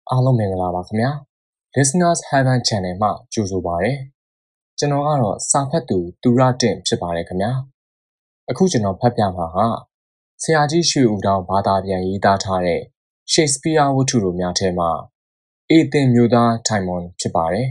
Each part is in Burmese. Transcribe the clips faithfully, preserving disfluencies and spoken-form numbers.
အားလုံးမင်္ဂလာပါခင်ဗျာ Listeners Heaven Channel မှာကြိုဆိုပါရစေကျွန်တော်ကတော့စာဖတ်သူသူရတင့်ဖြစ်ပါတယ်ခင်ဗျာအခုကျွန်တော်ဖတ်ပြမှာကဆရာကြီးရွှေဦးတောင်ဘာသာပြန်ရေးသားထားတဲ့ Shakespeare ဝတ္ထုတို့များထဲမှာအေသင်မျိုးသားထိုင်မွန်ဖြစ်ပါတယ်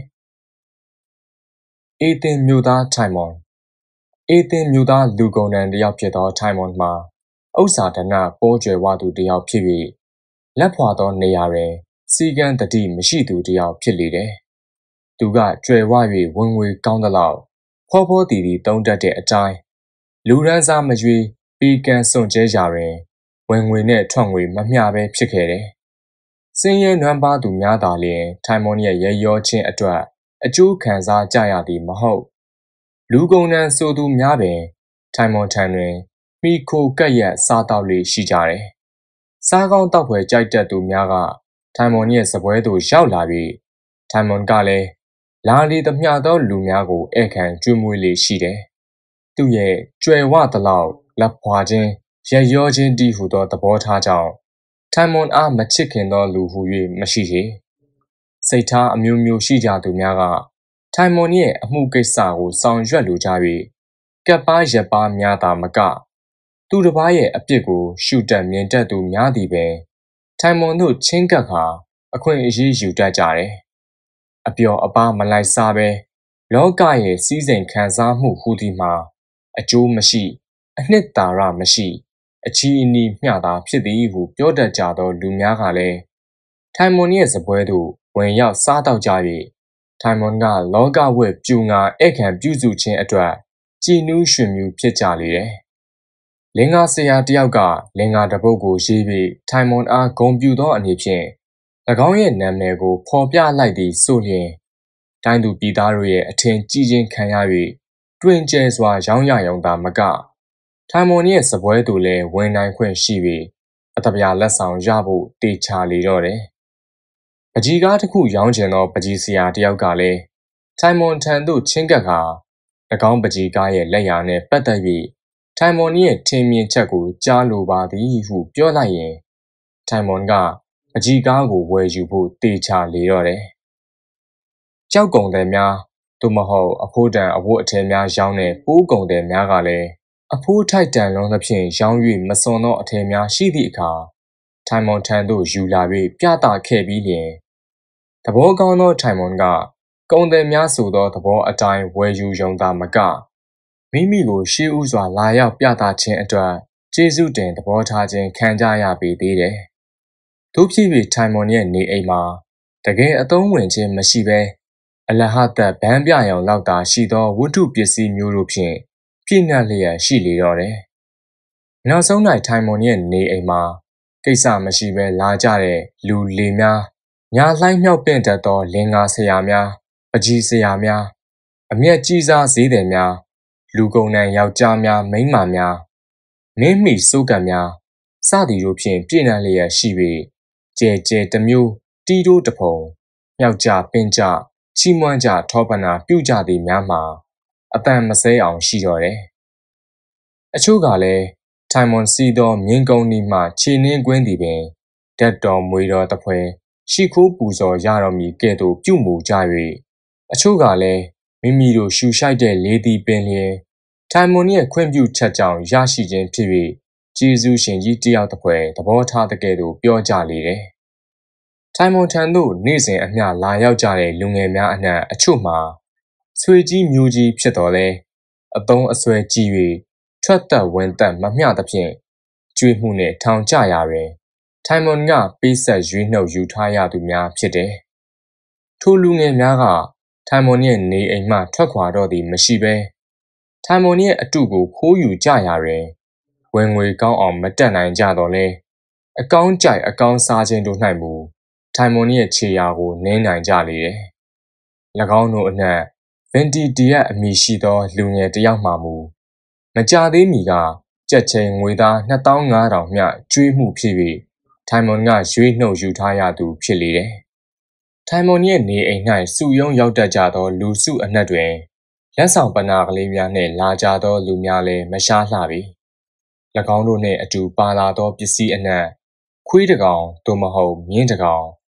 အေသင်မျိုးသားထိုင်မွန်အေသင်မျိုးသားလူကုန်တန်းတစ်ယောက်ဖြစ်သောထိုင်မွန်မှာဥစ္စာဒနာပေါ်ကျွယ်ဝသူတစ်ယောက်ဖြစ်ပြီးလက်ဖွာသောနေရာတွင်စီကံတတိမရှိသူတစ်ယောက်ဖြစ်လေတယ်။သူကကြွယ်ဝ၍ဝင်ငွေကောင်းသလောက်ဖောဖောတီတီတုံးတက်တဲ့အတိုင်းလူရန်စားမရွေးပြီးကန်စွန့်ကျဲကြတွင်ဝင်ငွေနဲ့ထွက်ငွေမမျှပဲဖြစ်ခဲ့တယ်။စင်းရဲနွမ်းပါသူများသာလျှင်ထိုင်မွန်ရဲ့ရရောချင်းအတွက်အကျိုးခံစားကြရသည်မဟုတ်။လူကုန်တန်းဆိုသူများပင်ထိုင်မွန်ထံတွင်မိခိုကက်ရက်စားတောက်လေးရှိကြတယ်။စားကောင်းတောက်ဖွယ်ကြိုက်တတ်သူများကထိုင်မွန်ရဲ့စပွဲသို့ရောက်လာပြီးထိုင်မွန်ကလည်းလာလီသမျှသောလူများကိုဧကန်ကျွေးမွေးလေးရှိတယ်။သူရဲ့ကြွယ်ဝသလောက်လက်ဖွာခြင်းရရောခြင်းတည်းဟူသောသဘောထားကြောင့်ထိုင်မွန်အားမချစ်ခင်သောလူဟူ၍မရှိချေ။စိတ်ထားအမျိုးမျိုးရှိကြသူများကထိုင်မွန်ရဲ့အမှုကိစ္စကိုဆောင်ရွက်လိုကြ၍ကပ်ပါရက်ပါများသာမကသူတစ်ပါးရဲ့အပြစ်ကိုရှုတက်မြင်တတ်သူများသည်ပင်ထိုင်မွန်တို့ချင်းကပ်ခါအခွင့်အရေးယူတတ်ကြတယ်။အပျော်အပါမလိုက်စားပဲလောကရဲ့စီးစိမ်ခံစားမှုဟူသည်မှာအကျိုးမရှိအနှစ်သာရမရှိအချီးအနီးမျှတာဖြစ်သည်ဟုပြောတတ်ကြသောလူများကလည်းထိုင်မွန်ရဲ့စပွဲသို့ဝင်ရောက်စားတော့ကြ၍ထိုင်မွန်ကလောကဝက်ပြူငါဧကန်ပြုစုခြင်းအတွက်ကြည်နူးရွှင်မြူဖြစ်ကြလေတယ်။လင်္ကာဆရာတယောက်ကလင်္ကာတပုတ်ကိုရေးပြီးထိုင်မွန်အားဂုဏ်ပြုသောအနေဖြင့်၎င်းရဲ့နာမည်ကိုဖော်ပြလိုက်သည်ဆိုလျှင်တိုင်းသူပြည်သားတို့ရဲ့အထင်ကြီးခြင်းခံရ၍တွင်ကျဲစွာရောင်းရရုံသာမကထိုင်မွန်ရဲ့စပွဲသို့လည်းဝင်နိုင်ခွင့်ရှိပြီးအတပြာလက်ဆောင်ရဖို့တေချာလေတော့တယ်။ပကြီးကားတစ်ခုရောင်းချင်သောပကြီးဆရာတယောက်ကလည်းထိုင်မွန်ထံသို့ချင်းကပ်ခါ၎င်းပကြီးကားရဲ့လက်ရာနှင့်ပတ်သက်၍ထိုင်မွန်ရဲ့ထင်မြင်ချက်ကိုကြားလိုပါသည်ဟုပြောလိုက်ရင်ထိုင်မွန်ကအကြီးကားကိုဝယ်ယူဖို့တေချာလေတော့တယ်။ကြောက်ကုံတယ်များသို့မဟုတ်အဖိုးတန်အဝတ်အထည်များရောင်းတဲ့ပိုးကုံတယ်များကလည်းအဖိုးထိုက်တန်လုံးသဖြင့်ရောင်း၍မစွန်သောအထည်များရှိသည့်အခါထိုင်မွန်ထံသို့ယူလာ၍ပြသခဲ့ပြီးလျှင်သဘောကောင်းသောထိုင်မွန်ကကုံတယ်များဆိုသောသဘောအတိုင်းဝယ်ယူရုံသာမကမိမိကိုရှေးဥစွာလာရောက်ပြသခြင်းအတွက်ကျေးဇူးတင်သဘောထားခြင်းခံကြရပေသေးတယ်။တို့ဖြစ်၍ထိုင်မွန်ရဲ့နေအိမ်မှာတကယ်အသုံးဝင်ခြင်းမရှိဘဲအလဟတ်ဗန်းပြရုံလောက်သာရှိသောဝတ္ထုပစ္စည်းမျိုးတို့ဖြင့်ပြည့်နှက်လျက်ရှိလေတော့တယ်။နောက်ဆုံး၌ထိုင်မွန်ရဲ့နေအိမ်မှာကိစ္စမရှိဘဲလာကြတဲ့လူလေများညာလှိုင်းမြောက်ပင့်တတ်သောလင်္ကာဆရာများပကြီးဆရာများအမျက်ကြီးစားဈေးသည်များလူကုန်တန်းယောက်ျားများမိန်းမများမင်းမိစိုးကံများစသည်တို့ဖြင့်ပြည့်နှက်လျက်ရှိ၍ကျဲကျဲတစ်မျိုးတီးတိုးတဖုံမြောက်ကြပင်ကြချီးမွမ်းကြထောပနာပြုကြသည်များမှာအတန်မစဲအောင်ရှိတော့တယ်။အချို့ကလည်းထိုင်မွန်စီသောမြင်းကုန်းနီးမှခြေနှင်းကွင်းသည်ပင်ဓာတ်တော်မွေတော်တဖွဲရှိခိုးပူဇော်ရတော်မူကဲ့သို့ပြုမူကြ၍အချို့ကလည်းမိမိတို့ရှူရှိုက်တဲ့လေသည်ပင်လျင်ထိုင်မွန်ရဲ့ခွင့်ပြုချက်ကြောင့်ရရှိခြင်းဖြစ်၍ကျေးဇူးရှင်ကြီးတယောက်တစ်ဖွဲသဘောထားတဲ့ကဲ့သို့ပြောကြလေတယ်။ထိုင်မွန်ထံသို့နေ့စဉ်အမျှလာရောက်ကြတဲ့လူငယ်များအနှံ့အချို့မှာဆွေကြီးမျိုးကြီးဖြစ်တော်လဲအသုံးအဆွဲကြီး၍ထွက်သက်ဝင်သက်မမျှသဖြင့်ကျွေးမှုနှင့်ထောင်ကျရာတွင်ထိုင်မွန်ကပေးဆက်ရွေးနှုတ်ယူထားရသူများဖြစ်တယ်။ထိုလူငယ်များကထိုင်မွန်ရဲ့နေအိမ်မှထွက်ခွာတော့သည်မရှိဘဲထိုင်မွန်ရဲ့အတုကိုခိုးယူကြရာတွင်ဝင်ငွေကောင်းအောင်မတက်နိုင်ကြတော့လဲအကောင်းကြိုက်အကောင်းစားခြင်းတို့၌မူထိုင်မွန်ရဲ့ခြေရာကိုနင်းနိုင်ကြလေတယ်။၎င်းတို့အနှံ့ဗင်တီတီရဲ့အမည်ရှိသောလူငယ်တစ်ယောက်မှမူမကြသေးမီကကြက်ချိန်ငွေသားနှစ်သောင်းငါးထောင်မျှကျွေးမှုဖြစ်၍ထိုင်မွန်ကရွေးနှုတ်ယူထားရသူဖြစ်လေတယ်။ထိုင်မွန်ရဲ့နေအိမ်၌စုယုံရောက်တတ်ကြသောလူစုအနှက်တွင်လက်ဆောင်ပနာကလေးများနှင့်လာကြသောလူများလည်းမရှားလှပြီ။၎င်းတို့နှင့်အတူပါလာသောပစ္စည်းအနှံ့ခွေးတကောင်သို့မဟုတ်မြင်းတကောင်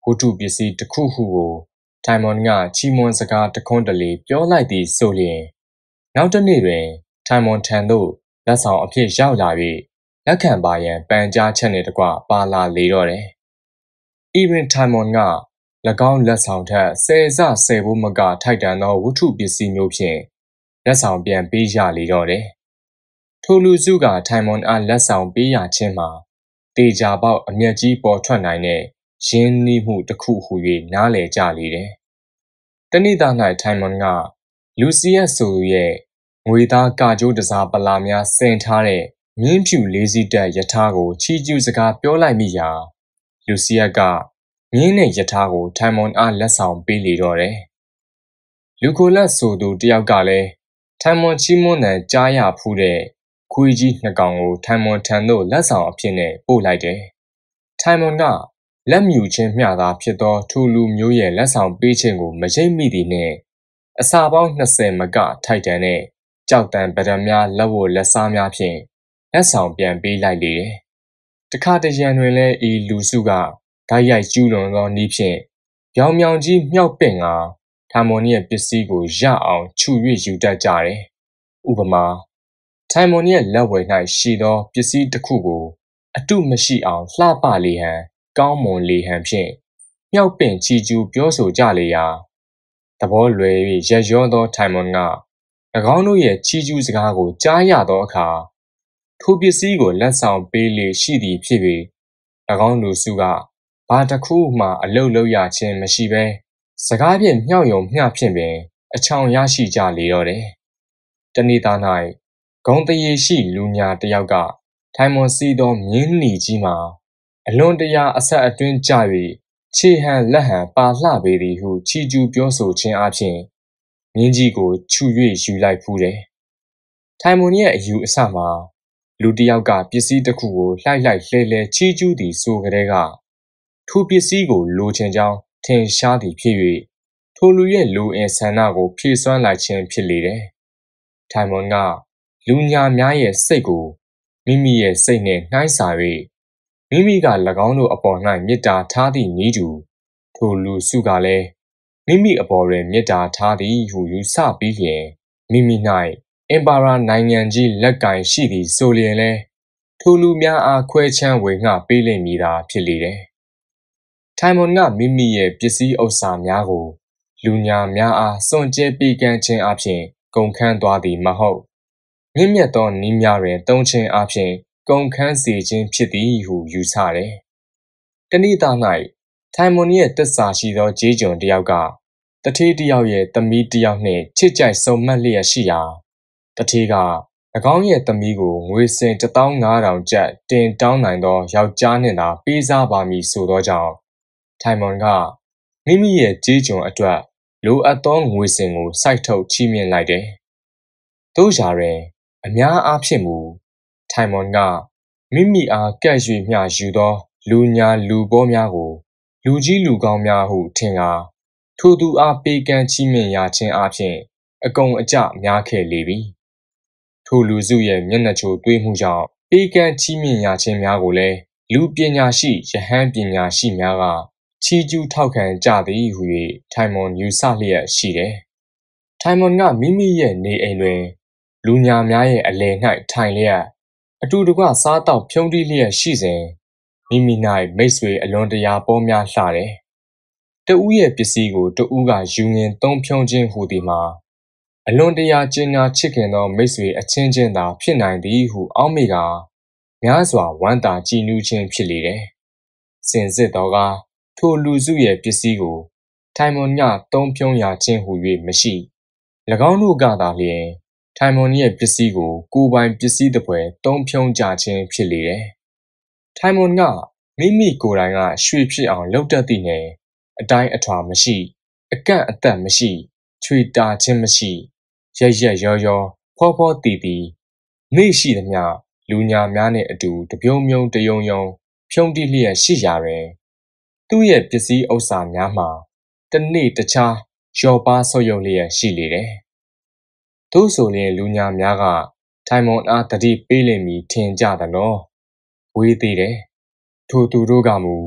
ဝတ္ထုပစ္စည်းတစ်ခုခုကိုထိုင်မွန်ကချီးမွမ်းစကားတခွန်းတလေပြောလိုက်သည်ဆိုလျင်နောက်တစ်နေ့တွင်ထိုင်မွန်ထံသို့လက်ဆောင်အဖြစ်ရောက်လာ၍လက်ခံပါရန်ပန်ကြားချက်နှင့်တကွပါလာလေတော့တယ်။ဤတွင်ထိုင်မွန်က၎င်းလက်ဆောင်ထက်ဆယ်ဆဆယ်ဘိုးမကထိုက်တန်သောဝတ္ထုပစ္စည်းမျိုးဖြင့်လက်ဆောင်ပြန်ပေးရလေတော့တယ်။ထိုလူစုကထိုင်မွန်အားလက်ဆောင်ပေးရခြင်းမှာတေချာပေါက်အမျက်ကြီးပေါ်ထွက်နိုင်တဲ့ရင်းနှီးမှုတစ်ခုဟူ၍နားလည်ကြလေတယ်။တနေ့သား၌ထိုင်မွန်ကလူစီယက်ဆိုသူရဲ့ငွေသားကာကျိုးတစားပလာများဆင်ထားတဲ့မြင်းဖြူလေးစီးတက်ယထာကိုချီးကျူးစကားပြောလိုက်မိရာလူစီယက်ကမြင်းနဲ့ယထာကိုထိုင်မွန်အားလက်ဆောင်ပေးလေတော့တယ်။လူကိုလက်ဆိုသူတယောက်ကလည်းထိုင်မွန်ချီးမွမ်းတဲ့ကြားရဖူးတဲ့ခွေးကြီးနှစ်ကောင်ကိုထိုင်မွန်ထံသို့လက်ဆောင်အဖြစ်နဲ့ပို့လိုက်တယ်။ထိုင်မွန်ကလက်မြူချင်းမျှသာဖြစ်သောထိုလူမျိုးရဲ့လက်ဆောင်ပေးခြင်းကိုမရိပ်မိသည်နှင့်အစာပေါင်းနှစ်ဆယ်မကထိုက်တန်တဲ့ကြောက်တံပဒံများလက်ဝတ်လက်စားများဖြင့်လက်ဆောင်ပြန်ပေးလိုက်လေတယ်။တခါတရံတွင်လည်းဤလူစုကဓာတ်ရိုက်ကျူးလွန်သောနည်းဖြင့်ပြောင်မြောင်ကြီးမြောက်ပင့်ကထိုင်မွန်ရဲ့ပစ္စည်းကိုရအောင်ခြု၍ယူတတ်ကြတယ်။ဥပမာထိုင်မွန်ရဲ့လက်ဝယ်၌ရှိသောပစ္စည်းတစ်ခုကိုအတုမရှိအောင်လှပလေဟန်ကောင်းမွန်လေဟန်ဖြင့်မြောက်ပင့်ချီကျူးပြောဆိုကြလေရာသဘောလွယ်၍ရက်ရောသောထိုင်မွန်က၎င်းတို့ရဲ့ချီကျူးစကားကိုကြားရသောအခါထိုပစ္စည်းကိုလက်ဆောင်ပေးလေရှိသည်ဖြစ်၍၎င်းလူစုကဘာတစ်ခုမှအလုပ်လုပ်ရခြင်းမရှိဘဲစကားဖြင့်မြောက်ယုံမျှဖြင့်ပင်အချောင်ရရှိကြလေတော့တယ်။တနေ့သား၌ဂုံတရေရှိလူညာတစ်ယောက်ကထိုင်မွန်စီးသောမြင်းလီကြီးမှာအလွန်တရာအဆက်အတွင်းကျ၍ခြေဟန်လက်ဟန်ပါလှပေသည်ဟုချီကျူးပြောဆိုခြင်းအပြင်မြင်းကြီးကိုခြု၍ယူလိုက်ဖူးတယ်။ထိုင်မွန်ရဲ့အယူအဆမှာလူတစ်ယောက်ကပစ္စည်းတစ်ခုကိုလှိုက်လှိုက်လှဲလှဲချီကျူးသည်ဆိုကြတဲ့ကထိုပစ္စည်းကိုလိုချင်ကြောင်းထင်ရှားသည်ဖြစ်၍ထိုလူရဲ့လူအင်ဆန္ဒကိုဖြည့်စွမ်းလိုက်ခြင်းဖြစ်လေတယ်။ထိုင်မွန်ကလူညာများရဲ့စိတ်ကိုမိမိရဲ့စိတ်နှင့်နှိုင်းစာ၍မိမိက၎င်းတို့အပေါ်၌မေတ္တာထားသည့်နည်းတူထိုလူစုကလည်းမိမိအပေါ်တွင်မေတ္တာထားသည်ဟုယူဆပြီးလျှင်မိမိ၌အင်ပါရာနိုင်ငံကြီးလက်ကင်ရှိသည်ဆိုလျင်လည်းထိုလူများအားခွဲချမ်းဝေငှပေးလိမ့်မည်သာဖြစ်လေတယ်။ထိုင်မွန်ကမိမိရဲ့ပစ္စည်းဥစ္စာများကိုလူညာများအားစွန့်ကြဲပေးကမ်းခြင်းအပြင်ကုန်ခန်းသွားသည်မဟုတ်မြင့်မြတ်သောနည်းများတွင်သုံးခြင်းအပြင်ကုန်ခန်းစေခြင်းဖြစ်သည်ဟုယူဆတယ်။တနေ့သား၌ထိုင်မွန်ရဲ့တစ္ဆာရှိသောဂျေးကျွန်တစ်ယောက်ကတထေးတစ်ယောက်ရဲ့သမီးတစ်ယောက်နှင့်ချစ်ကြိုက်ဆုံမှတ်လျက်ရှိရာတထေးက၎င်းရဲ့သမီးကိုငွေစင်တစ်သောင်းငါးထောင်ကျပ်တင်တောင်းနိုင်သောယောက်ျားနှင့်သာပေးစားပါမည်ဆိုသောကြောင့်ထိုင်မွန်ကမိမိရဲ့ဂျေးကျွန်အတွက်လိုအပ်သောငွေစင်ကိုစိုက်ထုတ်ချီးမြှင့်လိုက်တယ်။သို့ရာတွင်အများအားဖြင့်မူထိုင်မွန်ကမိမိအားကပ်၍မျှယူသောလူညာလူဘောများကိုလူကြီးလူကောင်းများဟုထင်ကာထိုသူအားပေးကမ်းချီးမြှင့်ရခြင်းအပြင်အကုန်အကျများခဲ့လေပြီ။ထိုလူစုရဲ့မျက်နှာချိုတွေးမှုကြောင့်ပေးကမ်းချီးမြှင့်ရခြင်းများကိုလည်းလူပညာရှိယဟန်ပညာရှိများကချီးကျူးထောက်ခံကြသည်ဟု၍ထိုင်မွန်ယူဆလျက်ရှိတယ်။ထိုင်မွန်ကမိမိရဲ့နေအိမ်တွင်လူညာများရဲ့အလယ်၌ထိုင်လျက်အတူတကွစားတောက်ဖြုံးတီးလျက်ရှိစဉ်မိမိ၌မိတ်ဆွေအလွန်တရာပေါများလှတယ်။တဦးရဲ့ပစ္စည်းကိုတဦးကယူငင်သုံးဖြုံးခြင်းဟူသည်မှာအလွန်တရာကျင်နာချစ်ခင်သောမိတ်ဆွေအချင်းချင်းသာဖြစ်နိုင်သည်ဟုအောက်မေ့ကာများစွာဝမ်းသာကြည်နူးခြင်းဖြစ်လေတယ်။စင်စစ်သောကထိုလူစုရဲ့ပစ္စည်းကိုထိုင်မွန်ညသုံးဖြုံးရခြင်းဟူ၍မရှိ၎င်းတို့ကသာလျှင်ထိုင်မွန်ရဲ့ပစ္စည်းကိုကိုယ်ပိုင်ပစ္စည်းတစ်ပွဲသုံးဖြုံးကြခြင်းဖြစ်လေတယ်။ထိုင်မွန်ကမိမိကိုယ်တိုင်ကရွှေဖြစ်အောင်လုပ်တတ်သည့်နယ်အတိုင်းအထွာမရှိအကန့်အသတ်မရှိချွေတာခြင်းမရှိရက်ရက်ရောရောဖောဖောတီတီမိရှိသမျှလူညာများနှင့်အတူတပြုံမြုံတယုံယုံဖြုံးတိလျက်ရှိရာတွင်သူ့ရဲ့ပစ္စည်းဥစ္စာများမှာတနေ့တခြားရောပါဆုပ်ယုပ်လျက်ရှိလေတယ်။သို့ဆိုလျှင်လူညာများကထိုင်မွန်အားတတိပေးလိမ့်မည်ထင်ကြသလောဝေးသေးတယ်ထိုသူတို့ကမူအ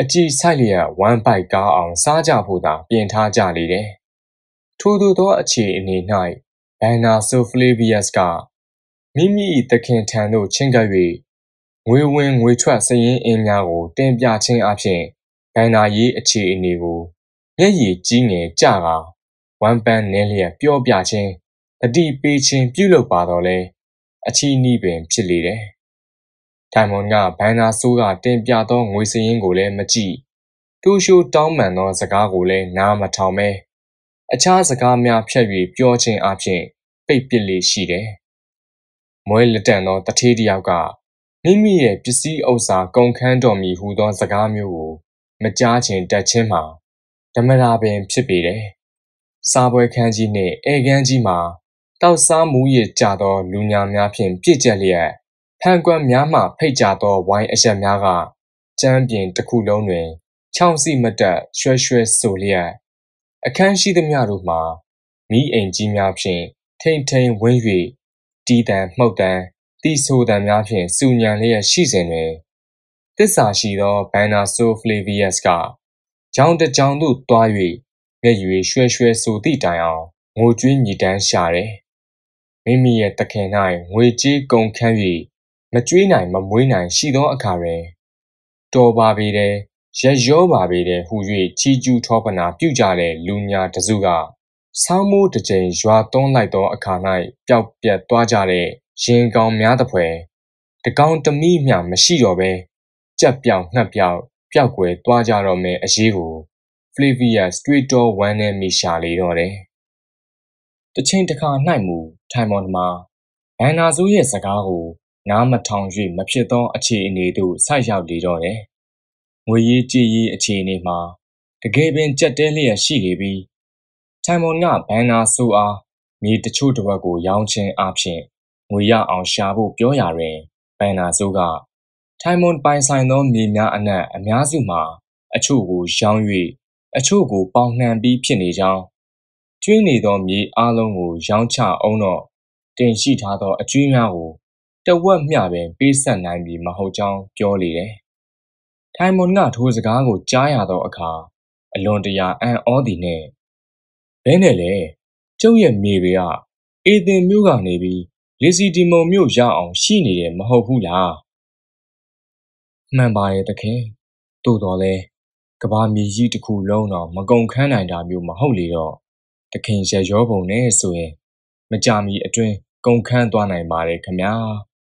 အကြည့်ဆိုင်လျက်ဝမ်းပိုက်ကားအောင်စားကြဖို့သာပြင်ထားကြလေတယ်။ထို့သို့သောအခြေအနေ၌ဘန်နာဆိုဖလေဗီယပ်စ်ကမိမိ၏သခင်ထံသို့ချဉ်းကပ်၍ငွေဝင်ငွေထွက်စည်ရင်းအင်းများကိုတင်ပြခြင်းအပြင်ဘန်နာရေးအခြေအနေကိုမျက်ရည်ကြီးငယ်ကြကာဝမ်းပန်းနည်းလျက်ပြောပြခြင်းတတိပေးခြင်းပြုလုပ်ပါတော့လဲအချီးနှီးပင်ဖြစ်လေတယ်။ထိုင်မွန်ကဘန်နာဆိုးကတင်ပြသောငွေစည်ရင်းကိုလည်းမကြည့်တူရှိုးတောင်းပန်သောစကားကိုလည်းနားမထောင်ပဲအခြားစကားများဖြတ်၍ပြောခြင်းအပြင်ပိတ်ပစ်လေရှိတယ်။မွဲလက်တန်သောတထေးတစ်ယောက်ကမိမိရဲ့ပစ္စည်းဥစ္စာကုန်ခန်းတော်မူဟူသောစကားမျိုးကိုမကြားချင်တတ်ခြင်းမှာဓမ္မရာပင်ဖြစ်ပေတယ်။စားပွဲခန်းကြီးနှင့်ဧကန်းကြီးမှာတောက်စားမူရကြသောလူညာများဖြင့်ပြည့်ကျက်လျက်ဖန်ကွက်များမှဖိတ်ကြသောဝိုင်းအရက်များကကျမ်းပြင်တစ်ခုလုံးတွင်ချောင်းစီမတက်ရွှဲရွှဲဆိုလျက်အခန်းရှိသမျှတို့မှာမိအိမ်ကြီးများဖြင့်ထိန်ထိန်ဝင်း၍တီးတံမှုတ်တံတီဆိုတံများဖြင့်စူညံလျက်ရှိစဉ်တွင်သစ္စာရှိသောဘန်နာဆိုဖလေဗီယပ်စ်ကကြောင်တကြောင်သို့တွား၍မျက်ရည်ရွှဲရွှဲဆိုသည့်တိုင်အောင်ငိုကြွေးမြည်တမ်းရှာတယ်။မိမိရဲ့သခင်၌ငွေကြေးကုန်ခန်း၍မကြွေးနိုင်မမွေးနိုင်ရှိသောအခါတွင်တော်ပါပေတယ်ရက်ရောပါပေတယ်ဟု၍ချီးကျူးထောပနာပြုကြတဲ့လူညာတစုကဆောင်းမိုးတစ်ကြိမ်ရွာသွန်းလိုက်သောအခါ၌ပျောက်ပြတ်သွားကြတဲ့ရင်ကောင်များသဖွယ်တကောင်တမိမျှမရှိတော့ဘဲကြက်ပြောင်ငှက်ပြောင်ပျောက်ကွယ်သွားကြတော့မယ်အရေးကိုဖလေဗီယပ်စ်တွေးတောဝမ်းနည်းမိရှာလေတော့တယ်။တစ်ချိန်တစ်ခါ၌မူထိုင်မွန်မှာဘန်နာဆိုးရဲ့စကားကိုနားမထောင်၍မဖြစ်သောအခြေအနေသို့ဆိုက်ရောက်လေတော့တယ်။ငွေရေးကြေးရေးအခြေအနေမှာတကယ်ပင်ကြက်တဲလျက်ရှိလေပြီးထိုင်မွန်ကဘန်နာဆိုးအားမြေတချို့တစ်ဝက်ကိုရောင်းခြင်းအပြင်ငွေရအောင်ရှာဖို့ပြောရာတွင်ဘန်နာဆိုးကထိုင်မွန်ပိုင်ဆိုင်သောမြေများအနက်အများစုမှာအချို့ကိုရောင်း၍အချို့ကိုပေါင်နှံပြီးဖြစ်နေကြောင်းကျွေးနေသောမြေအလုံးကိုရောင်းချအောင်တော့တင်ရှိထားသောအကျွေးများကိုတဝက်မျှပင်ပေးဆက်နိုင်ပြီမဟုတ်ကြောင်းပြောလေတယ်။ထိုင်မွန်ကထိုစကားကိုကြားရသောအခါအလွန်တရာအံ့ဩသည်နှင့်ဘဲနဲ့လေကျုပ်ရဲ့မြေတွေကအေသင်မြို့ကနေပြီးလီစီတီမုံမြို့ရအောင်ရှိနေတယ်မဟုတ်ဘူးလား။မှန်ပါရဲ့သခင်သို့တော်လဲကဘာမြေကြီးတစ်ခုလုံးတော့မကုန်ခန်းနိုင်တာမျိုးမဟုတ်လေတော့သခင်ရရောပုံနဲ့ဆိုရင်မကြမီအတွင်းကုန်ခန်းသွားနိုင်ပါတယ်ခမညာ